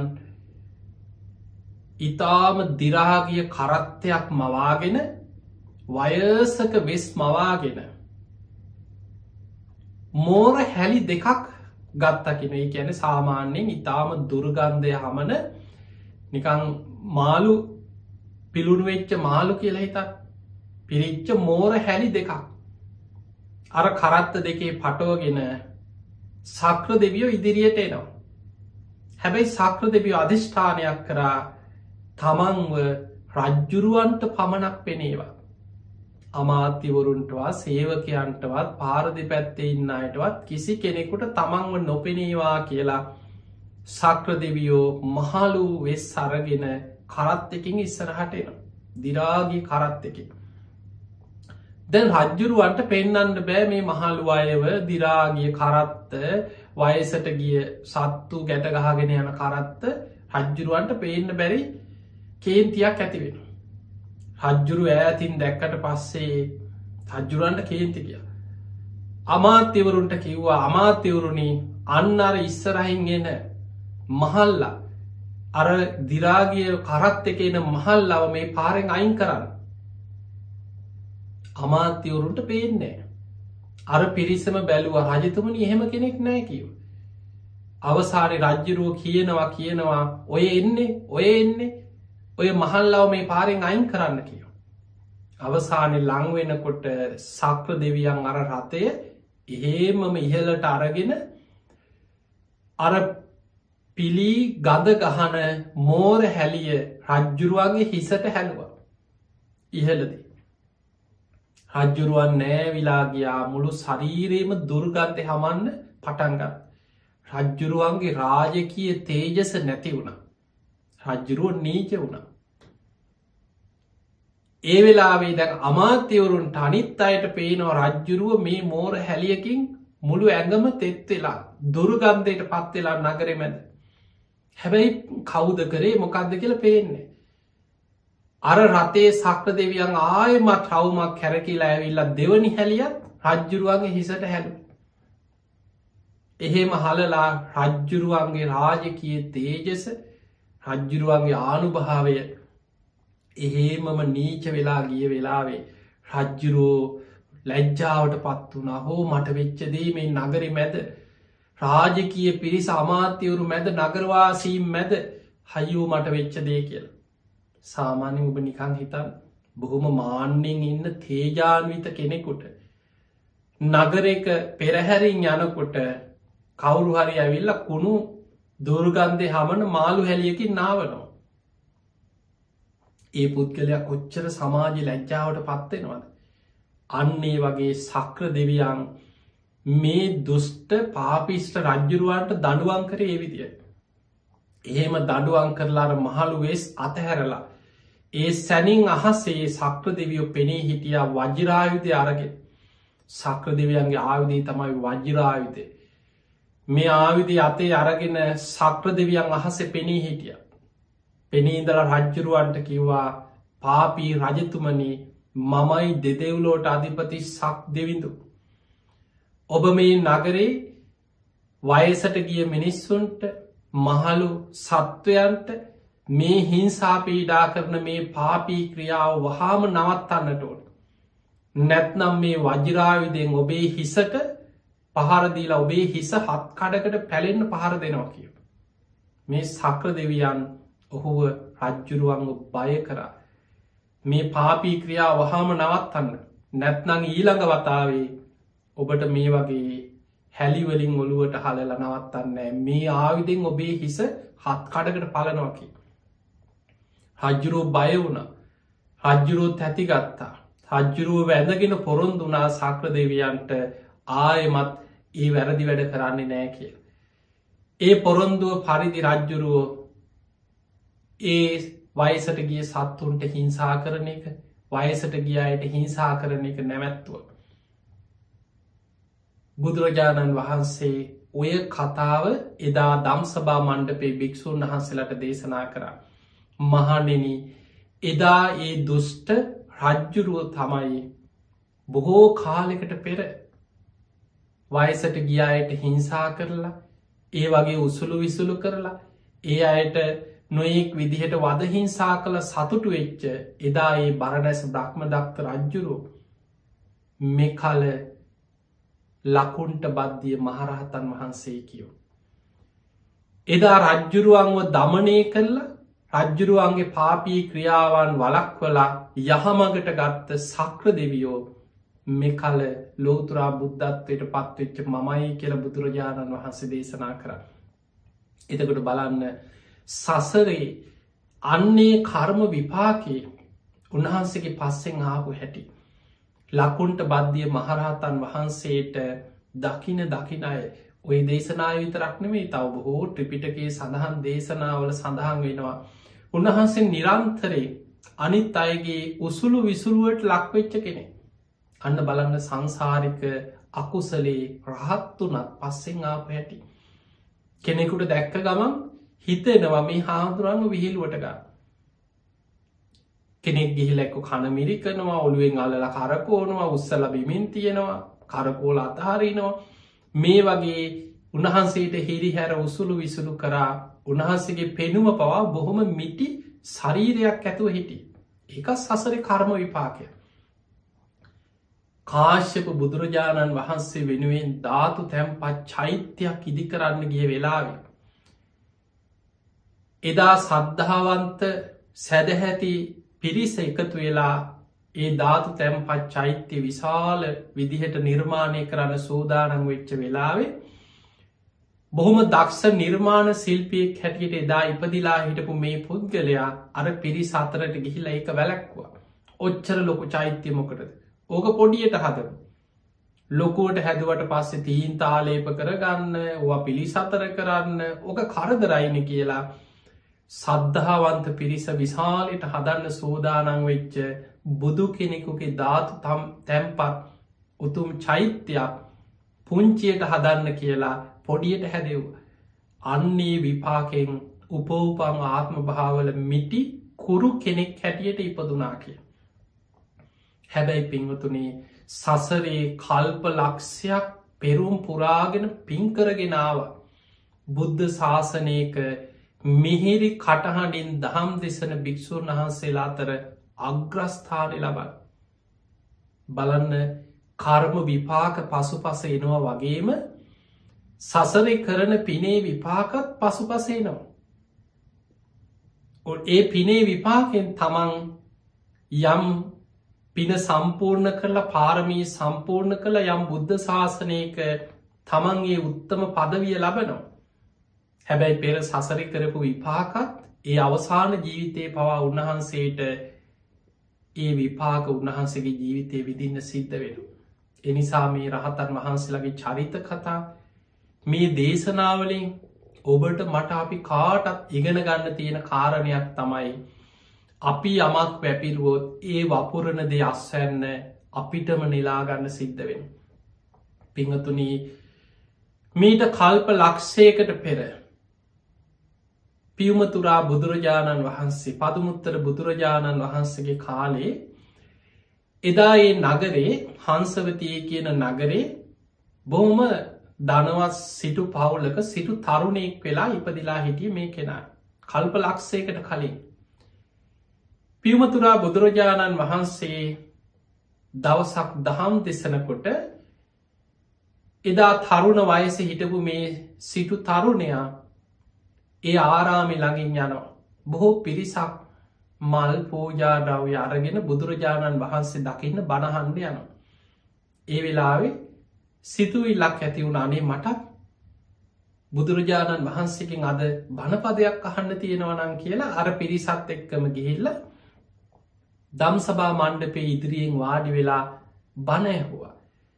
ඉතාම දිරාගිය කරත්තයක් මවාගෙන වයසක වෙස් මවාගෙන මෝර හැලි දෙකක් ගත්තකින ඒ කියන සාමාන්‍යයෙන් ඉතාම දුර්ගන්ධය හමන නිකං මාළු පිළුණු වෙච්ච මාළු කියලා හිතක් පිරිච්ච මෝර හැලි දෙකක් අර කරත්ත දෙකේ පටෝගෙන සක්‍ර දෙවියෝ ඉදිරියට එනවා. හැබැයි සක්‍ර දෙවියෝ අධිෂ්ඨානයක් කරා තමන්ව රජ්ජුරුවන්ට පමණක් පෙනේවා. අමාත්‍යවරුන්ටවා සේවකයන්ටවත් පාරදි පැත්තේ ඉන්න අයටවත් කිසි කෙනෙකුට තමන්ව නොපෙනේවා කියලා සක්‍ර දෙවියෝ මහලු වෙස් සරගෙන කරත් එකින් ඉස්සරහට එනවා. දිරාගී කරත් එකින්. දැන් රජ්ජුරුවන්ට පෙන්නන්න බෑ මේ මහලු අයව දිරාගිය කරත්ත වයසට ගිය සත්තු ගැටගහගෙන යන කරත්ත රජ්ජුරුවන්ට පේන්න බැරි කේන්තියක් ඇතිවෙන. රජ්ජුරු ඈතින් දැක්කට පස්සේ රජ්ජුරන්ට කේන්ති කිය. අමාත්‍යවරුන්ට කිව්වා අමාත්‍යවරුණි අන්න අර ඉස්සරහින් එන මහල්ලා අර දිරාගිය කරත් එක එන මහල්ලව මේ පාරෙන් අයින් කරන්න. අමාත්‍යවරුන්ට පේන්නේ අර පිරිසම බැලුව රජතුමනි එහෙම කෙනෙක් නෑ කිව. අවසාරි රජ්ජුරුව කියනවා ඔය එන්නේ ඔය මහල්ලාව මේ පාරෙන් අයින් කරන්න කියව. අවසානය ලංවෙනකොට සක්‍ර දෙවියන් අර රථය එහෙමම ඉහලට අරගෙන අර පිලී ගඳ ගහන මෝර හැලිය රජ්ජුරුවන්ගේ හිසට හැලුවා ඉහලදී. රජ්ජුරුවන් නෑවිලා ගියා මුළු ශරීරයම දුර්ගන්ධය හමන්න පටන්ගත්. රජ්ජුරුවන්ගේ රාජකීය තේජස නැති වුණ. රජ්ජුරුව නීච වුණ. ඒ වෙලාවේ දැන් අමාත්‍යවරුන්ට අනිත් අයට පේනවා රජ්ජුරුව මේ මෝර හැලියකින් මුළු ඇඟම තෙත් වෙලා දුර්ගන්ධයට පත්වෙලා නගර මැද. හැබැයි කවුද කරේ මොකක්ද කියල පේන්නේ. අර රතේ සක්‍ර දෙවියන් ආයමත් රවුමක් කැරකිලා ඇවිල්ලා දෙවනි හැලියත් රජ්ජුරුවන්ගේ හිසට හැලු. එහෙම හලලා රජ්ජුරුවන්ගේ රාජකීය තේජස රජ්ජුරුවන්ගේ ආනුභාවය එහෙමම නීච වෙලා ගිය වෙලාවේ රජ්ජුරෝ ලැජ්ජාවට පත් වනා හෝ මට වෙච්චදේ මේ නගරි මැද රාජකීය පිරිස අමාත්‍යවරු මැද නගරවාසීම් මැද හයූ මට වෙච්චදේ කියලා. සාමාන්‍ය ඔබ නිකං හිතන් බොහොම මාන්‍යෙන් ඉන්න තේජාන්විත කෙනෙකුට නගරක පෙරහැරින් යනකොට කවුරු හරි ඇවිල්ල කුණු දුර්ගන්ධය හමන මාළු හැලියකින් නාවනවා. ඒ පුද්ගලයක් කොච්චර සමාජ ලැජ්ජාවට පත්වෙනවද. අන්නේ වගේ සක්‍ර දෙවියන් මේ දුෂ්ට පාපිෂ්ට රජ්ජුරුවන්ට දඩුවන් කර ඒ විදිය. එහෙම දඩුවන් කරලාර මහළු වෙස් අතහැරලා. ඒ සැනින් අහසේ සක්‍ර දෙවියෝ පෙනී හිටිය වජිරායුධය අරගෙන සක්‍ර දෙවියන්ගේ ආයුධී තමයි වජිරායුධය. මේ ආවිධ අතේ අරගෙන සක්‍ර දෙවියන් අහස පෙනී හිටිය. පෙනීදල රජ්ජුරුවන්ට කිව්වා පාපී රජතුමනි මමයි දෙදෙව්ලෝට අධිපති සක් දෙවිඳු. ඔබ මේ නගරේ වයසට ගිය මිනිස්සුන්ට මහලු සත්වයන්ට මේ හිංසාපීඩා කරන මේ පාපී ක්‍රියාව වහාම නවත්තන්නට ඕන. නැත්නම් මේ වජිරාවිදෙන් ඔබේ හිසට පහරදීලා ඔබේ හිස හත් කඩකට පැලෙන්න්න පහර දෙනවා කිය. මේ සක්‍ර දෙවියන් ඔහුව රජ්ජුරුවන්ව බය කරා. මේ පාපී ක්‍රියා වහාම නවත්තන්න නැත්නං ඊළඟ වතාවේ ඔබට මේ වගේ හැලිවලින් ඔළුවට හලල නවත්තන්න මේ ආවිදෙන් ඔබේ හිස හත් කඩකට පලනවකි. රජ්ජුරුව බය වුණ රජ්ජුරුවත් ඇතිගත්තා. රජ්ජුරුව වැඳගෙන පොරොන්දුනා සක්‍ර දෙවියන්ට ආයමත් ඒ වැරදි වැඩ කරන්නේ නෑ කිය. ඒ පොරොන්දුව පරිදි රජ්ජුරුවෝ ඒ වයසට ගිය සත්තුන්ට හිංසා කරන එක වයසට ගියායට හිංසා කරන එක නැමැත්තුව. බුදුරජාණන් වහන්සේ ඔය කතාව එදා දම්සභා මණ්ඩපේ භික්‍ෂූන් වහන්සේලට දේශනා කරා. මහනෙන එදා ඒ දුෂ්ට රජ්ජුරුව තමයි බොහෝ කාලෙකට පෙර වයසට ගියායට හිංසා කරලා ඒ වගේ උසුළු විසුළු කරලා ඒ අයට නොයෙක් විදිහට වදහිංසා කළ සතුටු වෙච්ච එදා ඒ බරණැස බ්‍රහ්ම දක්ත රජ්ජුරු මෙ කල ලකුන්ට බද්ධිය මහරහතන් වහන්සේ කියෝ. එදා රජ්ජුරුවන්ව දමනය කරලා රජ්ජුරුවන්ගේ පාපී ක්‍රියාවන් වලක්වලා යහමගට ගත්ත සක්‍ර දෙවියෝ මෙකල ලෝතුරා බුද්ධත්වයට පත්වෙච්ච මමයි කියල බුදුරජාණන් වහන්සේ දේශනා කර. එතකොට බලන්න සසරේ අන්නේ කර්ම විපාකයේ උන්වහන්සේගේ පස්සෙන් ආපු හැටි. ලකුන්ට බද්ධිය මහරහතන් වහන්සේට දකින අය ඔය දේශනාව විතරක් නෙමේ තව බොහෝ ත්‍රිපිටකයේ සඳහන් දේශනාවල සඳහන් වෙනවා. උන්වහන්සේ නිරන්තරේ අනිත් අයගේ උසුළු විසුළුවට ලක්වෙච්ච කෙනෙ. අන්න බලන්න සංසාරික අකුසලේ රහත්තුනත් පස්සෙන් ආපු හැටි. කෙනෙකුට දැක්ක ගමන් හිතෙනවා මේ හාමුදුරන්ව විහිළුවට ගන්න. කෙනෙක් ගිහිලැක්ක කනමිරි කනවා ඔළුවෙන් අල්ලල කරකෝනවා උත්සල බිමින් තියෙනවා කරකෝල අතහරිනවා. මේ වගේ උන්වහන්සේට හිරිහැර උසුළු විසුළු කරා උන්වහන්සේගේ පෙනුම පවා බොහොම මිටි ශරීරයක් ඇතුව හිටි. ඒක සසර කර්ම විපාකය. කාශ්‍යප බුදුරජාණන් වහන්සේ වෙනුවෙන් ධාතු තැම්පත් චෛත්‍යයක් ඉදි කරන්න ගිය වෙලාව. එදා සද්ධාවන්ත සැදැහැති පිරිස එකතු වෙලා ඒ ධාතු තැම්පත් චෛත්‍ය විශාල විදිහට නිර්මාණය කරන්න සූදානන් වෙච්ච වෙලාවේ බොහොම දක්ෂ නිර්මාණ ශිල්පියෙක් හැටියට එදා ඉපදිලා හිටපු මේ පුද්ගලයා අර පිරිස අතරට ගිහිලා එක වැලැක්වා. ඔච්චර ලොකු චෛත්‍ය මොකටද. ඕක පොඩියට හදම. ලොකුවට හැදුවට පස්සෙ තීන් තාලේප කරගන්න ඕ පිළි සතර කරන්න ඕක කරදරයින කියලා සද්ධාවන්ත පිරිස විශාලයට හදන්න සෝදානං වෙච්ච බුදු කෙනෙකුගේ ධාතු තැම්පත් උතුම් චෛත්‍යයක් පුංචියට හදන්න කියලා පොඩියට හැදෙව්. අන්නේ විපාකෙන් උපෝපං ආත්ම භාවල මිටි කුරු කෙනෙක් හැටියට ඉපදුනා කිය. හැබැයි පින්වතුනේ සසරේ කල්ප ලක්ෂයක් පෙරුම් පුරාගෙන පින්කරගෙනාව බුද්ධ ශාසනයක මිහිරි කටහඬින් දහම් දෙසන භික්‍ෂූන් වහන්සේලා අතර අග්‍රස්ථානය ලබන්. බලන්න කර්ම විපාක පසු පස එනවා වගේම සසරය කරන පිනේ විපාකත් පසු පසේනවා. ඒ පිනේ විපාකෙන් තමන් යම් පින සම්පූර්ණ කරලා පාරමී සම්පූර්ණ කළ යම් බුද්ධ ශාසනයක තමන්ගේ උත්තම පදවිය ලබනවා. හැබැයි පෙර සසරි කරපු විපාකත් ඒ අවසාන ජීවිතය පවා උන්වහන්සේට ඒ විපාක උන්වහන්සේගේ ජීවිතය විදින්න සිද්ධ වෙන. එනිසා මේ රහතන් වහන්සේලගේ චරිත කතා මේ දේශනාවලින් ඔබට මට අපි කාටත් ඉගෙන ගන්න තියෙන කාරණයක් තමයි අපි යමක් වැපිරුවොත් ඒ වපුරණ දෙ අස්වැන්න අපිටම නිලාගන්න සිද්ධ වෙන. පිංහතුනී මීට කල්ප ලක්ෂයකට පෙර පියුමතුරා බුදුරජාණන් වහන්සේ පදුමුත්තර බුදුරජාණන් වහන්සේගේ කාලේ එදා ඒ නගරේ හංසවතිය කියන නගරේ බොහොම ධනවත් සිටු පවුලක සිටු තරුණයෙක් වෙලා ඉපදිලා හිටිය මේ කෙනා කල්ප ලක්ෂයකට කලින්. පියුමතුරා බුදුරජාණන් වහන්සේ දවසක් දහම් දෙසනකොට එදා තරුණ වයස හිටපු මේ සිටු තරුණයා ඒ ආරාමි ළඟින් යනවා. බොහෝ පිරිසක් මල් පූජාඩව්‍ය අරගෙන බුදුරජාණන් වහන්සේ දකින්න බණහන්ඩ යනවා. ඒ වෙලාවේ සිතුවිල්ලක් ඇති වුණ අනේ මටත් බුදුරජාණන් වහන්සේකින් අද බණපදයක් අහන්න තියෙනවනං කියලා අර පිරිසත් එක්කම ගිහිල්ල දම් සභා මණ්ඩපේ ඉදිරියෙන් වාඩි වෙලා බණ ඇහුවා.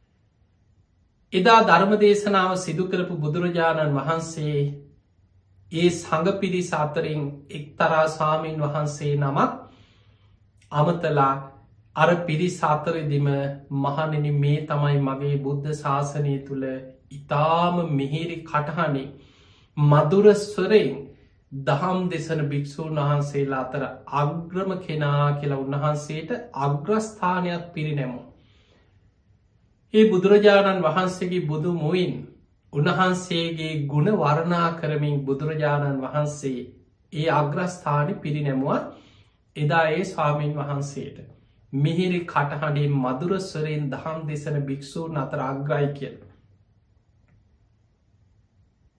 එදා ධර්ම දේශනාව සිදුකරපු බුදුරජාණන් වහන්සේ ඒ සඟ පිරිස අතරින් එක්තරා ස්වාමීන් වහන්සේ නමක් අමතලා අර පිරිස අතරදිම මහණෙන මේ තමයි මගේ බුද්ධ ශාසනය තුළ ඉතාම මිහිරි කටහනේ මදුරස්වරයෙන් දහම් දෙසන භික්‍ෂූන් වහන්සේලා අතර අග්‍රම කෙනා කියලා උන්වහන්සේට අග්‍රස්ථානයක් පිරිනැමු. ඒ බුදුරජාණන් වහන්සේගේ බුදු මුයින් උන්වහන්සේගේ ගුණ වර්ණා කරමින් බුදුරජාණන් වහන්සේ ඒ අග්‍රස්ථානි පිරිනැමුවත් එදා ඒ ස්වාමීන් වහන්සේට මිහිරි කටහඬින් මදුරස්වරයෙන් දහම් දෙසන භික්‍ෂූන් අතර අග්‍රයි කියල.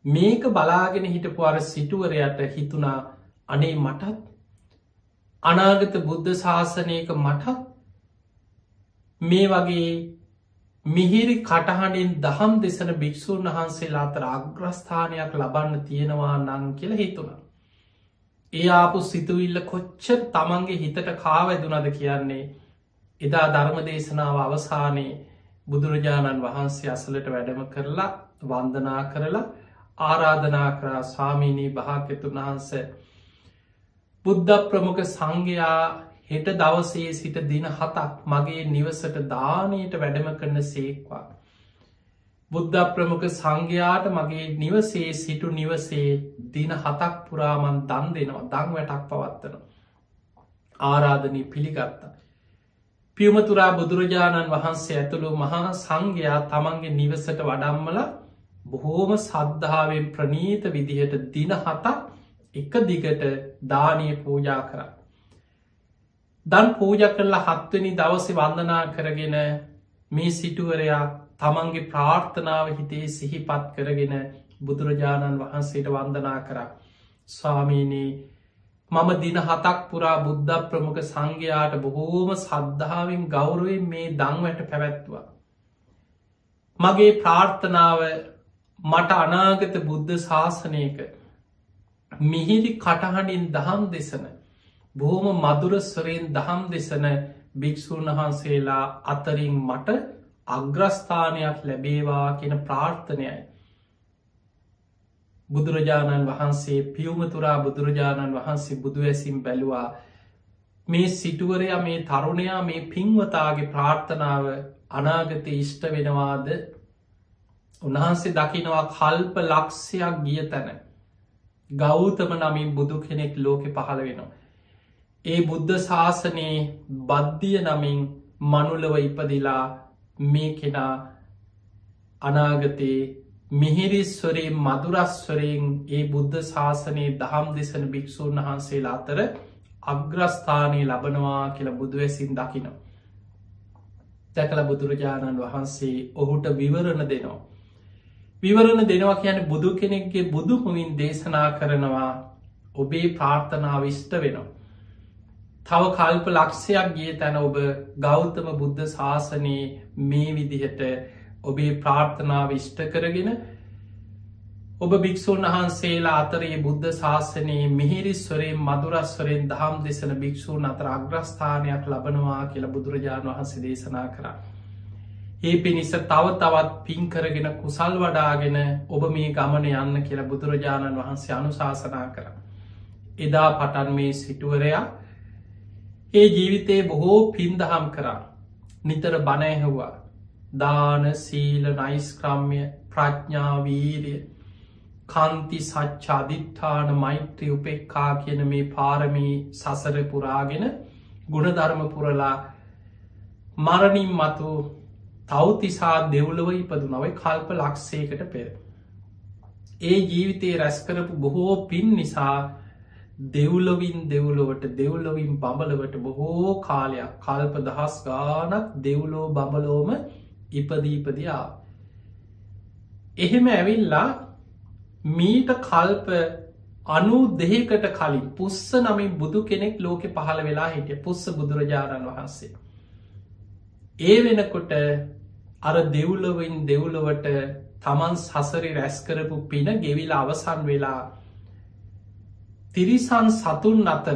මේක බලාගෙන හිටපු අර සිටුවරයට හිතුනා අනේ මටත් අනාගත බුද්ධ ශාසනයක මටත් මේ වගේ මිහිරි කටහඬින් දහම් දෙසන භික්‍ෂූන් වහන්සේලා අතර අග්‍රස්ථානයක් ලබන්න තියෙනවා නං කියල හිතුණා. ඒ ආපු සිතුවිල්ල කොච්චර තමන්ගේ හිතට කාවැදුනද කියන්නේ එදා ධර්ම දේශනාව අවසානයේ බුදුරජාණන් වහන්සේ අසලට වැඩම කරලා වන්දනා කරලා ආරාධනා කරා ස්වාමීනී භාග්‍යවතුන් වහන්ස බුද්ධ ප්‍රමුඛ සංඝයා හෙට දවසේ සිට දින 7ක් මගේ නිවසට දානයට වැඩම කරන සේක්වා. බුද්ධ ප්‍රමුඛ සංඝයාට මගේ නිවසේ සිටු නිවසේ දින 7ක් පුරාමන් දන් දෙනවා දන් වැටක් පවත්වන. ආරාධනී පිළිගත්තා. පියුමතුරා බුදුරජාණන් වහන්සේ ඇතුළු මහා සංඝයා තමන්ගේ නිවසට වඩම්මල බොහෝම සද්ධාවෙන් ප්‍රනීත විදිහට දින 7ක් එක දිගට දානය පූජා කර. දන් පූජ කරලා 7 වෙනි දවසේ වන්දනා කරගෙන මේ සිටුවරයා තමන්ගේ ප්‍රාර්ථනාව හිතේ සිහිපත් කරගෙන බුදුරජාණන් වහන්සේට වන්දනා කරා. ස්වාමීනී මම දින 7ක් පුරා බුද්ධ ප්‍රමුඛ සංඝයාට බොහෝම සද්ධාවෙන් ගෞරවයෙන් මේ දන්වැට පැවැත්වා. මගේ ප්‍රාර්ථනාව මට අනාගත බුද්ධ ශාසනයක මිහිරි කටහඬින් දහම් දෙසන බොහොම මදුරස්වරයෙන් දහම් දෙසන භික්‍ෂූන් වහන්සේලා අතරින් මට අග්‍රස්ථානයක් ලැබේවා කියෙන ප්‍රාර්ථනයයි. බුදුරජාණන් වහන්සේ පියුමතුරා බුදුරජාණන් වහන්සේ බුදුවැසිම් බැලුවා මේ සිටුවරයා මේ තරුණයා මේ පින්වතාගේ ප්‍රාර්ථනාව අනාගත ඉෂ්ට වෙනවාද උන්වහන්සේ දකිනවා කල්ප ලක්ෂයක් ගිය තැන ගෞතම නමින් බුදු කෙනෙක් ලෝකෙ පහළ වෙනවා. ඒ බුද්ධ ශාසනයේ බද්ධිය නමින් මනුලව ඉපදිලා මේ කෙනා අනාගතයේ මිහිරිස්වරයෙන් මදුරස්වරයෙන් ඒ බුද්ධ ශාසනයේ දහම් දෙසන භික්‍ෂූන් වහන්සේලා අතර අග්‍රස්ථානය ලබනවා කියලා බුදුවැසින් දකිනවා. දැකළ බුදුරජාණන් වහන්සේ ඔහුට විවරණ දෙනවා. විවරණ දෙනවා කියන බුදු කෙනෙක්ගේ බුදුමුවින් දේශනා කරනවා ඔබේ ප්‍රාර්ථනාව ඉෂ්ට වෙනවා. තව කල්ප ලක්ෂයක් ගිය තැන ඔබ ගෞතම බුද්ධ ශාසනයේ මේ විදිහට ඔබේ ප්‍රාර්ථනාව ඉෂ්ට කරගෙන ඔබ භික්‍ෂූන් වහන්සේලා අතරයේ බුද්ධ ශාසනයේ මිහිරිස්වරයෙන් මදුරස්වරයෙන් දහම් දෙසන භික්‍ෂූන් අතර අග්‍රස්ථානයක් ලබනවා කියලා බුදුරජාණන් වහන්සේ දේශනා කරා. ඒ පිණිස තව තවත් පින් කරගෙන කුසල් වඩාගෙන ඔබ මේ ගමන යන්න කියලා බුදුරජාණන් වහන්සේ අනුශාසනා කර. එදා පටන් මේ සිටුවරයා ඒ ජීවිතයේ බොහෝ පින්දහම් කරා නිතර බණැහැවා දාන සීල නයිස්ක්‍රම්ය ප්‍රඥාවීරිය කන්ති සච්චාධිත්ථාන මෛත්‍රී උපෙක්කා කියන මේ පාරමී සසර පුරාගෙන ගුණධර්ම පුරලා මරණින් මතු තවතිසා දෙව්ලොව ඉපදුනවයි කල්ප ලක්ෂයකට පෙර. ඒ ජීවිතයේ රැස්කරපු බොහෝ පින් නිසා දෙව්ලොවින් දෙව්ලොවට දෙව්ලොවින් බඹලවට බොහෝ කාලයක් කල්ප දහස් ගානක් දෙව්ලෝ බඹලෝම ඉපදීපදයා. එහෙම ඇවිල්ලා මීට කල්ප 92කට කලින් පුස්ස නමින් බුදු කෙනෙක් ලෝකෙ පහළ වෙලා හිටිය පුස්ස බුදුරජාණන් වහන්සේ. ඒ වෙනකොට අර දෙව්ලොවින් දෙව්ලොවට තමන් සසරි රැස්කරපු පින ගෙවිල අවසන් වෙලා තිරිසන් සතුන් අතර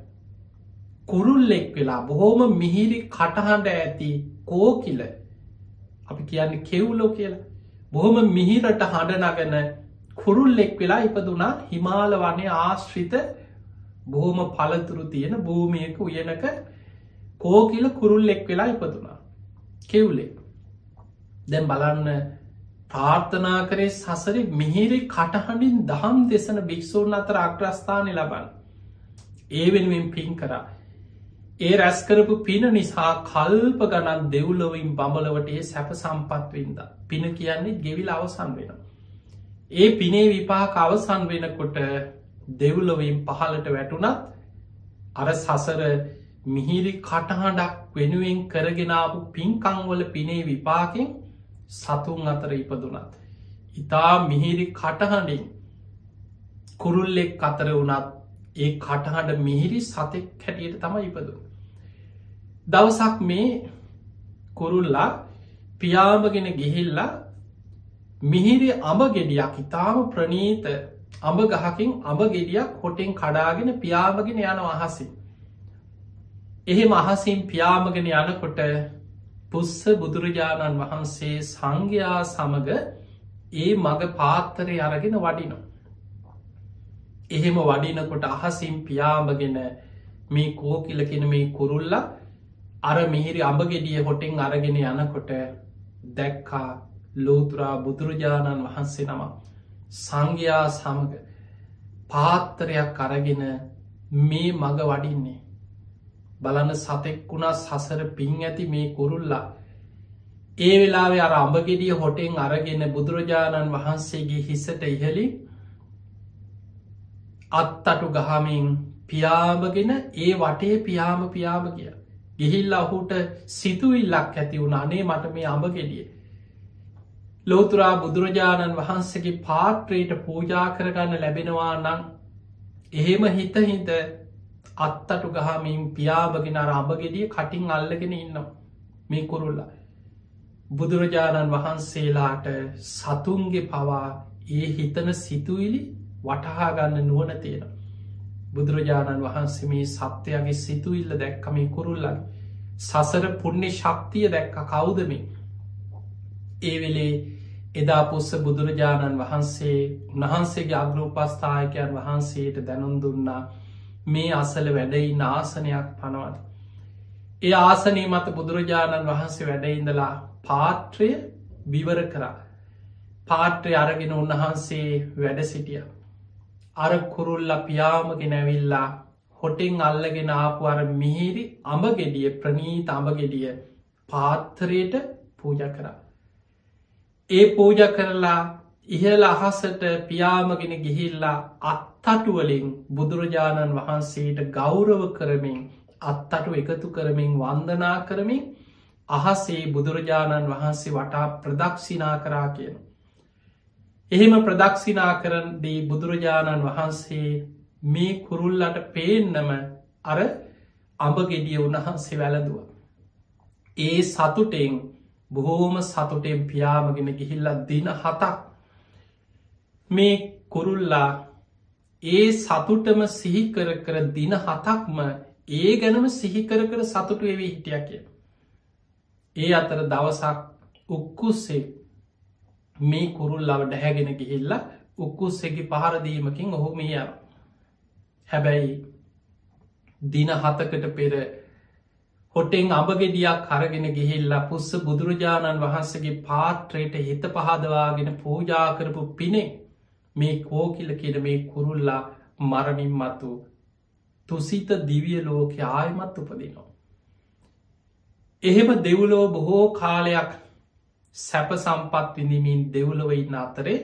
කුරුල්ලෙක් වෙලා බොහෝම මිහිරි කටහඬ ඇති කෝකිල අපි කියන්නේ කෙව්ලෝ කියලා බොහොම මිහිරට හඬනගන කුරුල්ලෙක් වෙලා ඉපදුනා හිමාල වනය ආශ්‍රිත බොහොම පළතුරු තියෙන භූමියක උයනක කෝකිල කුරුල්ලෙක් වෙලා ඉපදුනා කෙව්ලෙක්. දැන් බලන්න ප්‍රාර්ථනා කරේ සසරි මිහිරි කටහඬින් දහම් දෙසන භික්‍ෂූන් අතර අග්‍රස්ථානය ලබන්න. ඒ වෙනුවෙන් පින් කරා. ඒ රැස්කරපු පින නිසා කල්ප ගණන් දෙව්ලොවින් බඹලවට ඒ සැප සම්පත්වින්ද. පින කියන්නේ ගෙවිල අවසන් වෙන. ඒ පිනේ විපාක අවසන් වෙනකොට දෙව්ලොවින් පහලට වැටුනත් අර සසර මිහිරි කටහඬක් වෙනුවෙන් කරගෙනාපු පින්කංවල පිනේ විපාකෙන් සතුන් අතර ඉපදුනත්. ඉතා මිහිරි කටහඬින් කුරුල්ලෙක් අතර වුණත් ඒ කටහඬ මිහිරි සතෙක් හැටියට තම ඉපදු. දවසක් මේ කුරුල්ලා පියාඹගෙන ගිහිල්ලා මිහිරි අඹ ගෙඩියක් ඉතාම ප්‍රනීත අඹ ගහකින් අඹ ගෙඩියක් හොටෙන් කඩාගෙන පියාඹගෙන යන අහසින්. එහෙම අහසින් පියාඹගෙන යනකොට පුස්ස බුදුරජාණන් වහන්සේ සංඝයා සමග ඒ මග පාත්තරය අරගෙන වඩිනවා. එහෙම වඩිනකොට අහසින් පියාඹගෙන මේ කෝකිලකෙන මේ කුරුල්ල අර මිහිරි අඹගෙඩිය හොටෙන් අරගෙන යනකොට දැක්කා ලෝතුරා බුදුරජාණන් වහන්සේ නම සංඝයා සමග පාත්තරයක් අරගෙන මේ මග වඩින්නේ. බලන්න සතෙක් වුණා සසර පින් ඇති මේ කුරුල්ලා ඒ වෙලාවේ අර අඹගෙඩිය හොටෙන් අරගෙන බුදුරජාණන් වහන්සේගේ හිසට ඉහලින් අත්තටු ගහමින් පියාඹගෙන ඒ වටේ පියාම ගිය. ගිහිල්ලා ඔහුට සිතුවිල්ලක් ඇති වුණ අනේ මට මේ අඹගෙඩිය. ලෝතුරා බුදුරජාණන් වහන්සේගේ පාත්‍රයට පූජා කරගන්න ලැබෙනවා නම් එහෙම හිත අත්තටු ගහමින් පියාඹගෙන අර අඹගෙඩිය කටින් අල්ලගෙන ඉන්නවා මේ කුරුල්ලා. බුදුරජාණන් වහන්සේලාට සතුන්ගේ පවා ඒ හිතන සිතුවිලි වටහාගන්න නුවන තියෙන. බුදුරජාණන් වහන්සේ මේ සත්‍යයගේ සිතුවිල්ල දැක්ක මේ කුරුල්ලන් සසර පුුණ්‍ය ශක්තිය දැක්ක කවුදමින්. ඒ වෙලේ එදා පුස්ස බුදුරජාණන් වහන්සේ උන්වහන්සේගේ අග්‍රෝපස්ථායකයන් වහන්සේට දැනුම් දුන්නා මේ අසල වැඩයි නාසනයක් පනවද. ඒ ආසනී මත බුදුරජාණන් වහන්සේ වැඩඉඳලා පාත්‍රය විවර කරා. පාත්‍රය අරගෙන උන්වහන්සේ වැඩ සිටිය. අර කුරුල්ල පියාමගෙන ඇවිල්ලා හොටෙන් අල්ලගෙන ආපු අර මිහිරි අඹගෙඩිය ප්‍රනීත අඹගෙඩිය පාත්තරයට පූජ කරා. ඒ පූජ කරලා ඉහල අහසට පියාමගෙන ගිහිල්ලා අත්තටුවලින් බුදුරජාණන් වහන්සේට ගෞරව කරමින් අත්තටු එකතු කරමින් වන්දනා කරමින් අහසේ බුදුරජාණන් වහන්සේ වටා ප්‍රදක්ෂිනා කරා කියන. එහෙම ප්‍රදක්ෂිනා කරන්දී බුදුරජාණන් වහන්සේ මේ කුරුල්ලට පේන්නම අර අඹගෙඩිය උන්වහන්සේ වැළඳුව. ඒ සතුටෙන් බොහෝම සතුටෙන් පියාමගෙන ගිහිල්ලා දින 7ක් මේ කුරුල්ලා ඒ සතුටම සිහිකර කර දින 7ක්ම ඒ ගැනම සිහිකර කර සතුට වෙවී හිටිය කිය. ඒ අතර දවසක් උක්කුස්සේ මේ කුරුල්ලව ඩැහැගෙන ගිහිල්ලා උක්කුස්සෙකි පහරදීමකින් ඔහු මිය. හැබැයි දින 7කට පෙර හොටෙන් අඹගෙඩියක් අරගෙන ගිහිල්ලා පුස්ස බුදුරජාණන් වහන්සේගේ පාත්‍රයට හිත පහදවාගෙන පූජා කරපු පිනේ මේ කෝකිල කියන මේ කුරුල්ලා මරණින් මතු තුසිත දිවිය ලෝක ආයමත් උපදිනවා. එහෙම දෙව්ලෝ බොහෝ කාලයක් සැප සම්පත් විඳමින් දෙව්ලොව ඉන්න අතරේ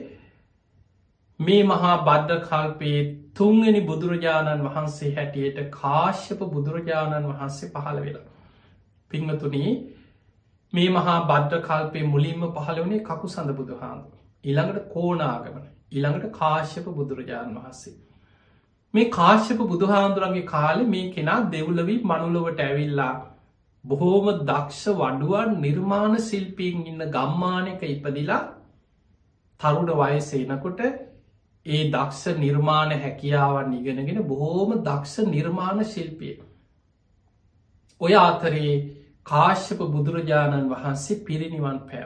මේ මහා බද්ධ කල්පයේ තුන්වැනි බුදුරජාණන් වහන්සේ හැටියට කාශ්‍යප බුදුරජාණන් වහන්සේ පහළ වෙලා. පිංහතුනී මේ මහා බද්ධ කල්පේ මුලින්ම පහළ වනේ කකු සඳ බුදුහාන්දුර. ඊළඟට කෝනාගමන ඊළඟට කාශ්‍යප බුදුරජාණන් වහන්සේ. මේ කාශ්‍යප බුදුහාන්දුරන්ගේ කාලෙ මේ කෙනා දෙව්ලවී මනුලොවට ඇවිල්ලා බොහෝම දක්ෂ වඩුවන් නිර්මාණ ශිල්පීන් ඉන්න ගම්මානක ඉපදිලා තරුණ වයසේනකොට ඒ දක්ෂ නිර්මාණ හැකියාවන් ඉගෙනගෙන බොහෝම දක්ෂ නිර්මාණ ශිල්පිය. ඔය අතරේ කාශ්‍යප බුදුරජාණන් වහන්සේ පිරිනිවන් පෑව.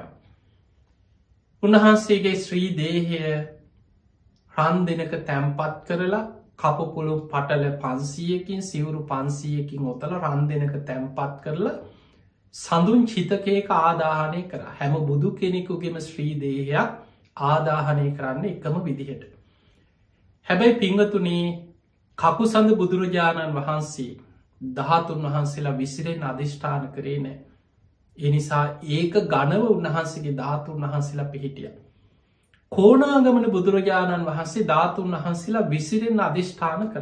උන්වහන්සේගේ ශ්‍රී දේහය රන් දෙනක තැම්පත් කරලා කපපුළු පටල 500කින් සිවුරු 500කින් ඔතල රන් දෙනක තැම්පත් කරලා සඳුන් චිතකයක ආදාහනය කර හැම බුදු කෙනෙකුගෙම ශ්‍රී දේහයක් ආදාහනය කරන්න එකම විදිහට. හැබැයි පිංහතුනේ කපු සඳ බුදුරජාණන් වහන්සේ 13 වහන්සේලා විසිරෙන් අධිෂ්ඨාන කරේ නෑ. එනිසා ඒක ගණව උන්වහන්සේගේ 13 වහන්සේලා පිහිටිය. කෝනාගමන බුදුරජාණන් වහන්සේ 13 වහන්සේලා විසිරෙන් අධිෂ්ඨාන කර.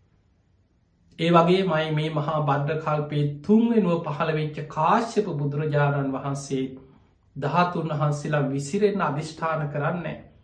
ඒ වගේ මයි මේ මහා බද්ධ කල්පේ තුන්වෙනුව පහළවෙච්ච කාශ්‍යප බුදුරජාණන් වහන්සේ 13 වහන්සේලා විසිරෙන් අධිෂ්ඨාන කරන්නේ.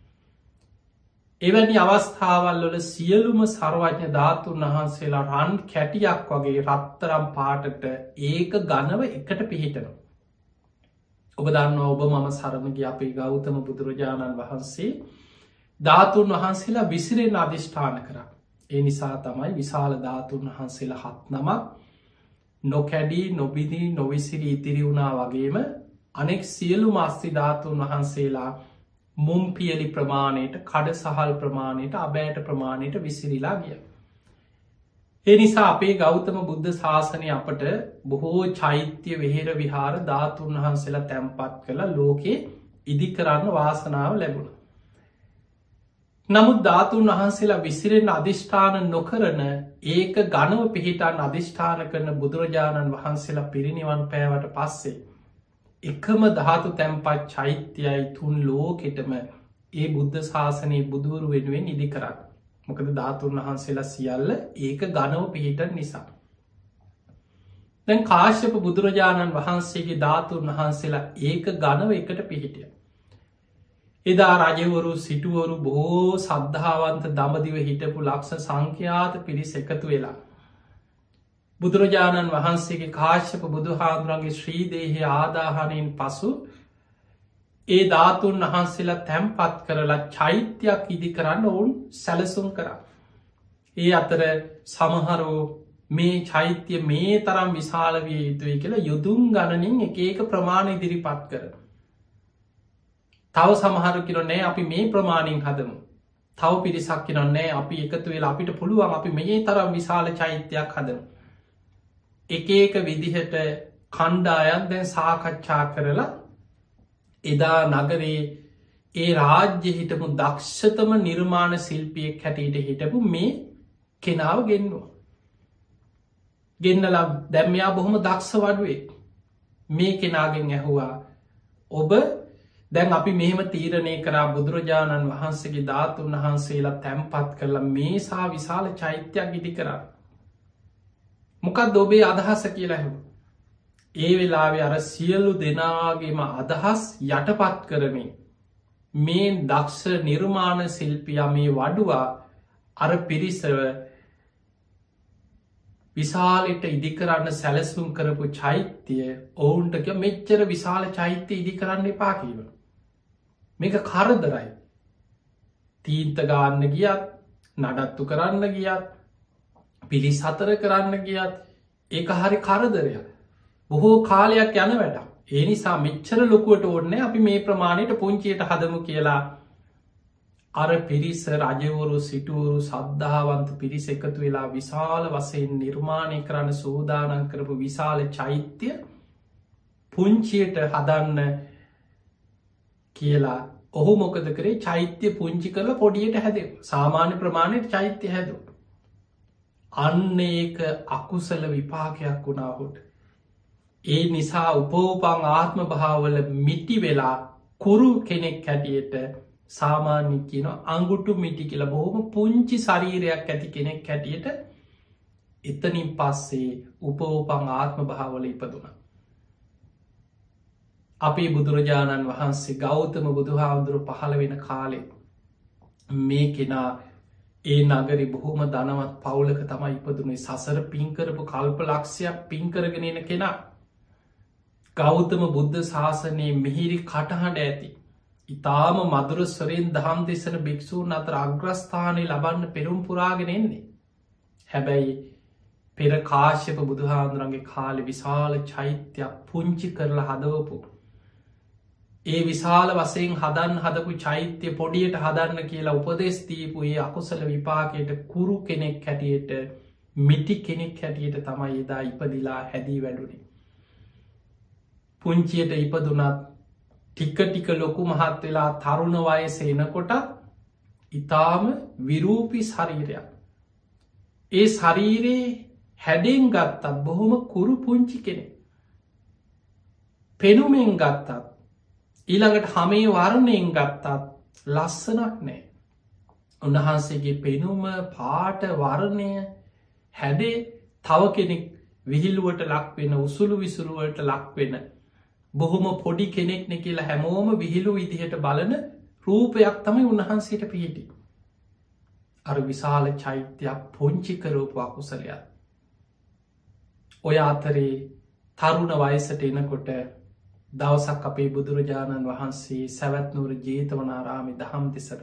එවැනි අවස්ථාවල් වල සියලුම සර්වඥ ධාතුන් වහන්සේලා රන් කැටියක් වගේ රත්තරම් පාටට ඒක ගනව එකට පිහිටනවා. ඔබ දන්න ඔබ මම සරණගිය අපේ ගෞතම බුදුරජාණන් වහන්සේ ධාතුන් වහන්සේලා විසිරෙන් අධිෂ්ඨාන කර. ඒ නිසා තමයි විශාල ධාතුන් වහන්සේලා 7 නමක් නොකැඩී නොබිදී නොවිසිරි ඉතිරි වුණා වගේම අනෙක් සියලු මස්ති ධාතුන් වහන්සේලා මුම් පියලි ප්‍රමාණයට කඩ සහල් ප්‍රමාණයට අබෑට ප්‍රමාණයට විසිරිලා ගිය. ඒ නිසා අපේ ගෞතම බුද්ධ ශාසනය අපට බොහෝ චෛත්‍ය වෙහෙර විහාර ධාතුන් වහන්සේලා තැන්පත් කළ ලෝකේ ඉදි කරන්න වාසනාව ලැබුණ. නමුත් ධාතුන් වහන්සේලා විසිරෙන් අධිෂ්ඨාන නොකරන ඒක ගනව පිහිටන් අධිෂ්ඨාන කරන බුදුරජාණන් වහන්සේලා පිරිනිවන් පෑවට පස්සේ එකම ධාතු තැන්පත් චෛත්‍යයයි තුන් ලෝකෙටම ඒ බුද්ධ ශාසනයේ බුදුවරු වෙනුවෙන් ඉදි කරන්න. මොකද ධාතුන් වහන්සේලා සියල්ල ඒක ගනව පිහිට නිසා. දැන් කාශ්‍යප බුදුරජාණන් වහන්සේගේ ධාතුන් වහන්සේලා ඒක ගනව එකට පිහිටිය. එදා රජවරු සිටුවරු බොහෝ සද්ධාවන්ත දමදිව හිටපු ලක්ෂ සංඛ්‍යාත පිරිස් එකතු වෙලා. බුදුරජාණන් වහන්සේගේ කාශ්‍යප බුදුහාදුරන්ගේ ශ්‍රීදේහය ආදාහනයෙන් පසු ඒ ධාතුන් වහන්සේලා තැන්පත් කරලා චෛත්‍යයක් ඉදි කරන්න ඔවුන් සැලසුම් කරා. ඒ අතර සමහරෝ මේ චෛත්‍ය මේ තරම් විශාල විය යුතුයි කියලා යුදුම් ගණනින් එක ප්‍රමාණ ඉදිරිපත් කර. තව සමහරු කිරොන්නේ අපි මේ ප්‍රමාණින් හදමු. තව පිරිසක් කිරොන්නේ අපි එකතු වෙලා අපිට පුළුවන් අපි මේ තරම් විශාල චෛත්‍යයක් හදමු. එක විදිහට කණ්ඩායන් දැන් සාකච්ඡා කරලා එදා නගරේ ඒ රාජ්‍ය හිටපු දක්ෂතම නිර්මාණ ශිල්පියෙක් හැටියට හිටපු මේ කෙනාව ගෙන්නවා. ගෙන්නලා දැම්මයා බොහොම දක්ෂ වඩුවෙක්. මේ කෙනාගෙන් ඇහුවා ඔබ දැන් අපි මෙහෙම තීරණය කරා බුදුරජාණන් වහන්සේගේ ධාතුන් වහන්සේලා තැන්පත් කරලා මේ සා විශාල චෛත්‍යයක් ඉදි කරා. මොකක්ද ඔබේ අදහස කියලා ඇහුවා. ඒ වෙලාවේ අර සියලු දෙනාගේම අදහස් යටපත් කරමින් මේ දක්ෂ නිර්මාණ ශිල්පියා මේ වඩුවා අර පිරිසව විශාලට ඉදිකරන්න සැලසුම් කරපු චෛත්‍යය ඔවුන්ටක මෙච්චර විශාල චෛත්‍ය ඉදි කරන්න එපා කියව. මේක කරදරයි. තීන්ත ගාන්න ගියත් නඩත්තු කරන්න ගියත් පිළි සතර කරන්න ගියත් ඒ හරි කරදරයක්. බොහෝ කාලයක් යන වැඩ. ඒ නිසා මෙච්චර ලොකුවට ඕන්න අපි මේ ප්‍රමාණයට පුංචියට හදමු කියලා අර පිරිස රජවරු සිටුවරු සද්ධාවන්ත පිරිස එකතු වෙලා විශාල වසයෙන් නිර්මාණය කරන්න සූදානන් කරපු විශාල චෛත්‍ය පුංචියට හදන්න කියලා ඔහු මොකද කරේ චෛත්‍ය පුංචි කරලා පොඩියට හැදව සාමාන්‍ය ප්‍රමාණයට චෛත්‍ය හැදව. අන්න ඒක අකුසල විපාකයක් වුණාහුට. ඒ නිසා උපෝපං ආත්ම භාවල මිටි වෙලා කුරු කෙනෙක් හැටියට සාමාන්‍ය කියන අංගුටු මිටි කියල බොහොම පුංචි ශරීරයක් ඇති කෙනෙක් හැටියට එතනින් පස්සේ උපෝපං ආත්ම භාවල ඉපදුන. අපේ බුදුරජාණන් වහන්සේ ගෞතම බුදුහාමුදුරු පහළ වෙන කාලෙ මේ කෙනා ඒ නගරි බොහොම දනවත් පවුලක තමයි ඉපදුනේ සසර පින්කරපු කල්ප ලක්ෂයක් පින්කරගෙනන කෙනා. ගෞතම බුද්ධ ශාසනයේ මිහිරි කටහඬ ඇති. ඉතාම මදුරස්වරයෙන් දහම් දෙසන භික්‍ෂූන් අතර අග්‍රස්ථානය ලබන්න පෙරුම් පුරාගෙන එන්නේ. හැබැයි පෙර කාශ්‍යප බුදුහාන්දුරන්ගේ කාලෙ විශාල චෛත්‍යයක් පුංචි කරලා හදවපු. ඒ විශාල වසයෙන් හදන් හදපු චෛත්‍ය පොඩියට හදන්න කියලා උපදෙස්තීපු ඒ අකුසල විපාකයට කුරු කෙනෙක් හැටියට මිටි කෙනෙක් හැටියට තමයි එදා ඉපදිලා හැදී වැඩුණේ. පුංචියට ඉපදුනත් ටික ටික ලොකු මහත් වෙලා තරුණ වයස එනකොට ඉතාම විරූපි ශරීරයක්. ඒ ශරීරයේ හැඩෙන් ගත්තත් බොහොම කුරු පුංචි කෙනෙ. පෙනුමෙන් ගත්තත් ඊළඟට හමේ වරණයෙන් ගත්තත් ලස්සනක් නෑ. උන්වහන්සේගේ පෙනුම පාට වරණය හැඩේ තව කෙනෙක් විහිල්ලුවට ලක්වෙන උසුළු විසුරුවට ලක්වෙන බොහොම පොඩි කෙනෙක්නෙ කියලා හැමෝම විහිලු විදිහට බලන රූපයක් තමයි උන්වහන්සේට පිහිටි. අර විශාල චෛත්‍යයක් පුංචි කරූපු අකුසලයක්. ඔය අතරේ තරුණ වයසට එනකොට දවසක් අපේ බුදුරජාණන් වහන්සේ සැවැත්නුවර ජේතවනාරාමි දහම් දෙසර.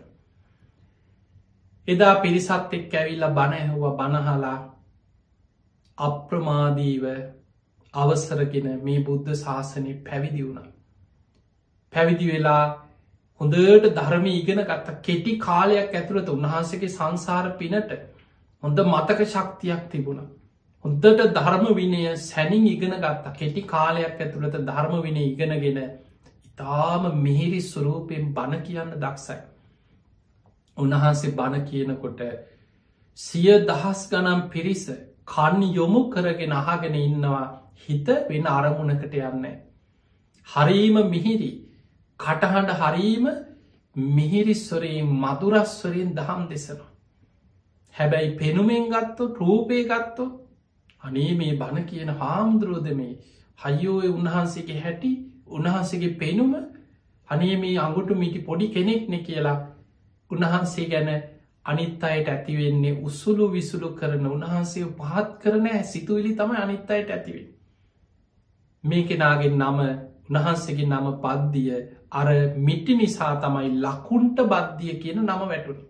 එදා පිරිසත් එක් ඇවිල්ල බණ ඇහුව බණහලා අප්‍රමාදීව අවසරගෙන මේ බුද්ධ ශාසනය පැවිදි වුණ. පැවිදි වෙලා හොඳට ධර්ම ඉගෙන ගත්ත කෙටි කාලයක් ඇතුළත උන්වහන්සේගේ සංසාර පිනට හොඳ මතක ශක්තියක් තිබුණ. හොඳට ධර්ම විනය සැනින් ඉගෙන ගත්තා කෙටි කාලයක් ඇතුළත ධර්ම විනය ඉගෙනගෙන ඉතාම මිහිරි ස්වරූපයෙන් බණ කියන්න දක්සයි. උන්වහන්සේ බණ කියනකොට 100,000 ගනම් පිරිස කන් යොමු කරගෙන අහගෙන ඉන්නවා හිත වෙන අරමුණකට යන්න. හරීම මිහිරි කටහඬ හරීම මිහිරිස්වරයෙන් මදුරස්වරයෙන් දහම් දෙසනවා. හැබැයි පෙනුමෙන් ගත්තොත් රූපය ගත්තොත් අනේ මේ බණ කියන හාමුදුරුවද මේ හයියෝය උන්වහන්සේගේ හැටි උන්වහන්සේගේ පෙනුම අනේ මේ අඟුටු මිටි පොඩි කෙනෙක්නෙ කියලා උන්වහන්සේ ගැන අනිත් අයට ඇතිවෙන්නේ උසුළු විසුළු කරන උන්වහන්සේ පහත් කරන සිතුවිලි තම අනිත් අයට ඇතිවෙන්. මේ කෙනාගේ නම උන්වහන්සේගේ නම පද්දිය අර මිටි නිසා තමයි ලකුන්ට බද්ධිය කියන නම වැටුණ.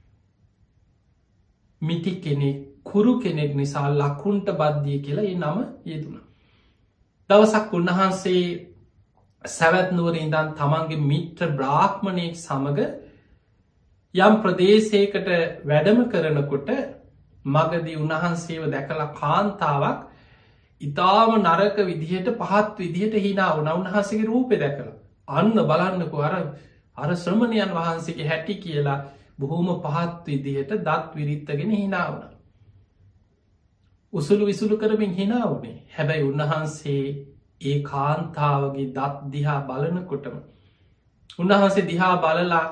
මිටි කෙනෙක් කුරු කෙනෙක් නිසා ලකුන්ට බද්ධිය කියලා ඒ නම යෙදුණ. දවසක් උන්වහන්සේ සැවැත්නුවර ඉඳන් තමන්ගේ මිත්‍ර බ්‍රාහ්මණයෙක් සමඟ යම් ප්‍රදේශයකට වැඩම කරනකොට මගදී උන්වහන්සේව දැකලා කාන්තාවක් ඉතාම නරක විදිහට පහත් විදිහට හිනා වන උන්වහන්සේගේ රූපය දැකලා අන්න බලන්නකු අර ශ්‍රමණයන් වහන්සේගේ හැටි කියලා බොහෝම පහත් විදිහට දත් විරිත්තගෙන හිනා වුණ. උසුළු විසුළු කරමින් හිනා වනේ හැබැයි උන්වහන්සේ ඒ කාන්තාවගේ දත් දිහා බලනකොටම උන්වහන්සේ දිහා බලලා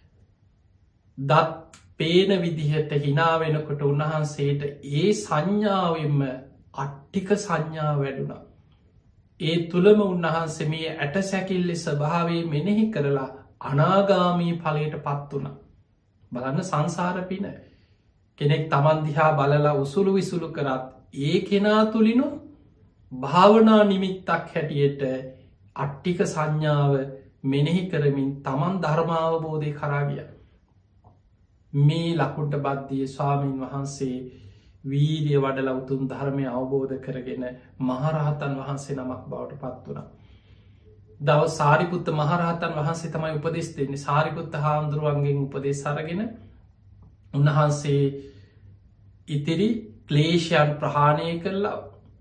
දත් පේන විදිහට හිනා වෙනකොට උන්වහන්සේට ඒ සංඥාවෙන්ම අට්ටික සංඥා වැඩුණා. ඒ තුළම උන්වහන්සේ මේ ඇට සැකිල්ලෙ ස්වභාවේ මෙනෙහි කරලා අනාගාමී ඵලයට පත් වුණ. බලන්න සංසාර පින කෙනෙක් තමන් දිහා බලලා උසුළු විසුළු කරත් ඒ කෙනා තුළිනු භාවනා නිමිත්තක් හැටියට අට්ටික සංඥාව මෙනෙහි කරමින් තමන් ධර්මාවබෝධය කරාගිය. මේ ලකුන්ට බද්ධිය ස්වාමීන් වහන්සේ වීරිය වඩල උතුම් ධර්මය අවබෝධ කරගෙන මහරහතන් වහන්සේ නමක් බවට පත් වුණ. දව සාරිපුත්ත මහරහතන් වහන්සේ තමයි උපදෙස් දෙන්නේ සාරිපුත්ත හාමුදුරුවන්ගෙන් උපදෙස් අරගෙන උන්වහන්සේ ඉතිරි ක්ලේෂයන් ප්‍රහාණය කරලා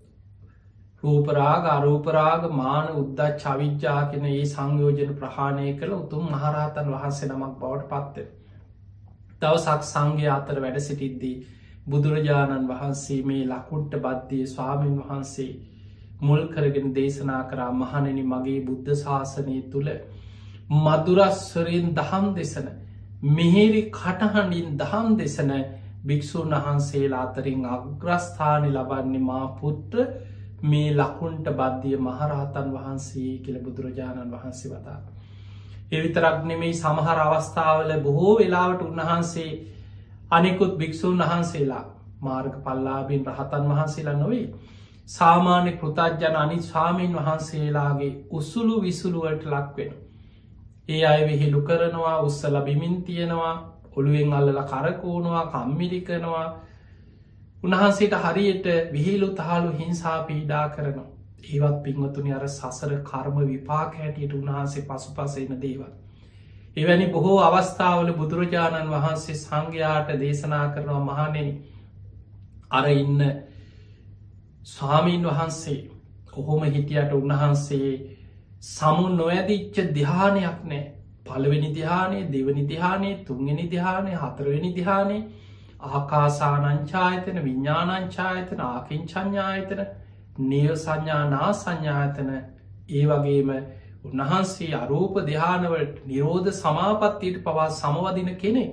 රූපරාග අරූපරාග මාන උද්දා චවිද්‍යා කෙන ඒ සංයෝජන ප්‍රහාණය කළ උතුම් මහරහතන් වහන්සේ නමක් බවට පත්වෙන. දවසක් සංඝය අතර වැඩ සිටිද්දී බුදුරජාණන් වහන්සේ මේ ලකුන්ට බද්ධිය ස්වාමීන් වහන්සේ මුල් කරගෙන දේශනා කරා මහණෙනි මගේ බුද්ධ ශාසනය තුළ මදුරස්වරයෙන් දහම් දෙසන මිහිරි කටහඬින් දහම් දෙසන භික්‍ෂූන් වහන්සේලා අතරින් අග්‍රස්ථානය ලබන්නේ මා පුත්‍ර මේ ලකුන්ට බද්ධිය මහරහතන් වහන්සේ කියල බුදුරජාණන් වහන්සේ වතා. එවිතරක් නෙමෙයි සමහර අවස්ථාවල බොහෝ වෙලාවට උන්වහන්සේ අනෙකුත් භික්‍ෂූන් වහන්සේලා මාර්ග පල්ලාබෙන් රහතන් වහන්සේලා නොවේ. සාමාන්‍ය කෘතජ්ජන අනි ස්වාමීන් වහන්සේලාගේ උසුළු විසුළුවට ලක්වෙන. ඒ අය විහිළු කරනවා උත්සල බිමින් තියෙනවා ඔළුවෙන් අල්ලල කරකෝනවා කම්මිලිකනවා උන්වහන්සේට හරියට විහිලු තහලු හිංසා පීඩා කරනවා. ඒවත් පින්වතුනි අර සසර කර්ම විපාක හැටියට උන්වහන්සේ පසු පසෙන දේවල්. එවැනි බොහෝ අවස්ථාවල බුදුරජාණන් වහන්සේ සංඝයාට දේශනා කරනවා මහණෙනි අර ඉන්න ස්වාමීන් වහන්සේ කොහොම හිටියට උන්වහන්සේ සමු නොඇදිච්ච ධ්‍යානයක් නෑ පළවෙනි ධ්‍යානය දෙවනි ධ්‍යානය තුන්වෙනි ධ්‍යානය හතරවෙනි ධ්‍යානය ආකාසානංචායතන විඤ්ඥානංචායතන ආකින්චඥායතන නිය සංඥානා සංඥායතන ඒ වගේම උන්වහන්සේ අරූප ධ්‍යානවලට නිරෝධ සමාපත්තියට පවා සමවදින කෙනෙ.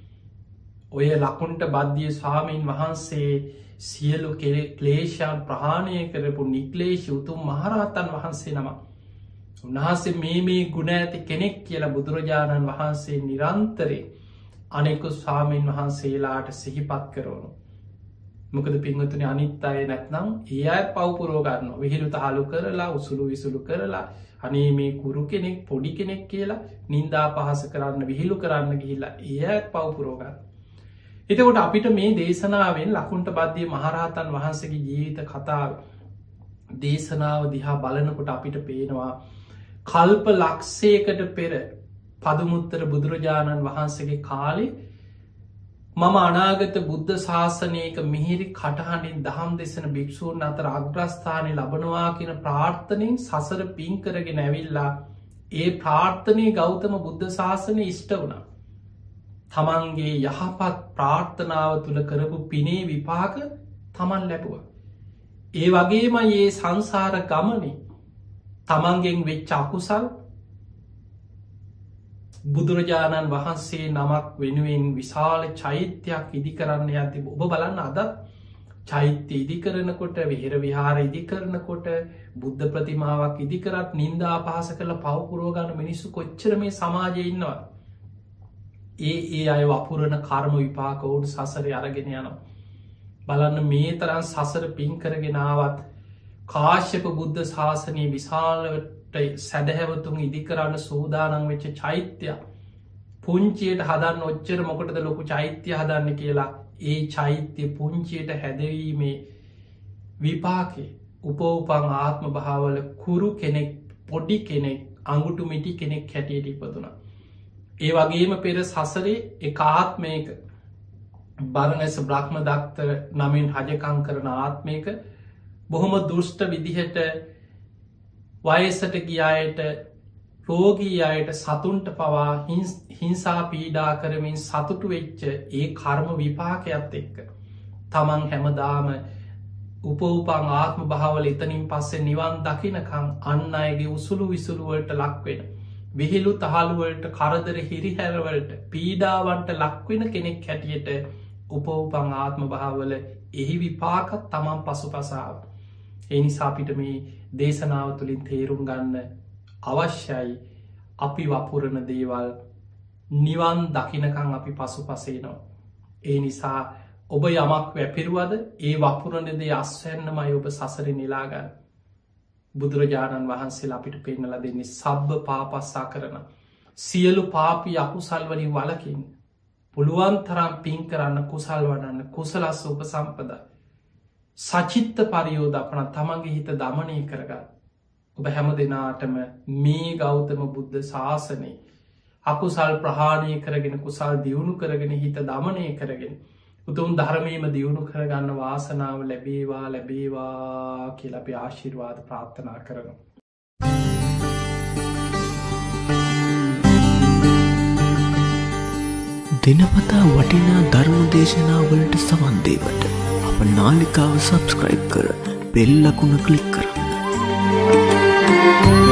ඔය ලකුන්ට බද්ධිය ස්වාමීන් වහන්සේ සියලු ක්ලේෂයන් ප්‍රහාණය කරපු නික්ලේශ උතුම් මහරහතන් වහන්සේ නම. උන්වහන්සේ මේ ගුණ ඇති කෙනෙක් කියලා බුදුරජාණන් වහන්සේ නිරන්තරේ අනෙකු ස්වාමීන් වහන්සේලාට සිහිපත් කරවනු. මොකද පින්වතුනි අනිත් අය නැත්නම් ඒ අයත් පව්පුරෝ ගන්න විහිළු තහලු කරලා උසුළු විසුළු කරලා අනේ මේ කුරු කෙනෙක් පොඩි කෙනෙක් කියලා නින්දා පහස කරන්න විහිළු කරන්න ගිහිල්ලා ඒ අයත් පව්පුරෝ ගන්න. එතකොට අපිට මේ දේශනාවෙන් ලකුණ්ට බද්ධිය මහරහතන් වහන්සේගේ ජීවිත කතාව දේශනාව දිහා බලනකොට අපිට පේනවා කල්ප ලක්ෂයකට පෙර පදුමුත්තර බුදුරජාණන් වහන්සේගේ කාලේ මම අනාගත බුද්ධ ශාසනයක මිහිරි කටහඬින් දහම් දෙසන භික්‍ෂූන් අතර අග්‍රස්ථානය ලබනවා කියන ප්‍රාර්ථනයෙන් සසර පින් කරගෙන ඇවිල්ලා ඒ ප්‍රාර්ථනය ගෞතම බුද්ධ ශාසනය ඉෂ්ට වුණා. තමන්ගේ යහපත් ප්‍රාර්ථනාව තුළ කරපු පිනේ විපාක තමන් ලැබුව. ඒ වගේම ඒ සංසාර ගමනේ තමන්ගෙන් වෙච්ච අකුසල් බුදුරජාණන් වහන්සේ නමක් වෙනුවෙන් විශාල චෛත්‍යයක් ඉදි කරන්න ඇති ඔබ බලන්න අද චෛත්‍ය ඉදි කරනකොට විහෙර විහාර ඉදි කරනකොට බුද්ධ ප්‍රතිමාවක් ඉදිකරත් නින්දා පහස කළ පවපුරෝගන්න මිනිස්සු කොච්චර මේ සමාජය ඉන්නවා. ඒ අය වපුරණ කර්ම විපාකවුඩු සසරය අරගෙන යනවා. බලන්න මේ තරන් සසර පින් කරගෙනාවත් කාශ්‍යප බුද්ධ ශාසනය විශාලවට සැදහැවතුන් ඉදිකරන්න සූදානන් වෙච්ච චෛත්‍යය පුංචියට හදන්න ඔච්චර මොකටද ලොකු චෛත්‍ය හදන්න කියලා ඒ චෛත්‍ය පුංචියට හැදවීමේ විපාකේ උපෝපං ආත්ම භාවල කුරු කෙනෙක් පොඩි කෙනෙක් අංගුටු මිටි කෙනෙක් හැටියට ඉපදුනා. ඒ වගේම පෙර සසරේ එක ආත්මයක බරණැස බ්‍රහ්ම දක්තර නමින් රජකං කරන ආත්මයක බොහොම දුෘෂ්ට විදිහට වයසට ගියායට රෝගී අයට සතුන්ට පවා හිංසා පීඩා කරමින් සතුටු වෙච්ච ඒ කර්ම විපාකයක් එක්ක තමන් හැමදාම උපෝපං ආත්ම භාවල එතනින් පස්සේ නිවන් දකිනකං අන්න අයගේ උසුළු විසුළුවලට ලක්වෙන විහිළු තහළුවලට කරදර හිරිහැරවලට පීඩාවන්ට ලක්වෙන කෙනෙක් හැටියට උපෝපං ආත්ම භාවල එහි විපාකත් තමන් පසු පසාව. එනිසා අපිට මේ දේශනාව තුළින් තේරුම් ගන්න අවශ්‍යයි අපි වපුරණ දේවල් නිවන් දකිනකං අපි පසු පසේනවා. ඒ නිසා ඔබ යමක් වැපිරුවද ඒ වපුරණදේ අස්වැන්නමයි ඔබ සසර නිලාගන්න. බුදුරජාණන් වහන්සේ අපිට පෙන්නල දෙන්නේ සබ්බ පාපස්සා කරන සියලු පාපි අකුසල්වලින් වලකින් පුළුවන් තරම් පින් කරන්න කුසල් වඩන්න කුසලස්ස උප සම්පද සචිත්ත පරියෝදපන තමන්ගේ හිත දමනය කරගත්. ඔබ හැම දෙනාටම මේ ගෞතම බුද්ධ ශාසනය අකුසල් ප්‍රහාණය කරගෙන කුසල් දියුණු කරගෙන හිත දමනය කරගෙන උතුම් ධර්මයම දියුණු කරගන්න වාසනාව ලැබේවා කියලා අපි ආශිර්වාද ප්‍රාර්ථනා කරනවා. දිනපතා වටිනා ධර්ම දේශනාවලට සවන්දේවට අප නාලිකාව සබස්ක්‍රයිබ් කර බෙල් ලකුණ ක්ලික් කරන්න.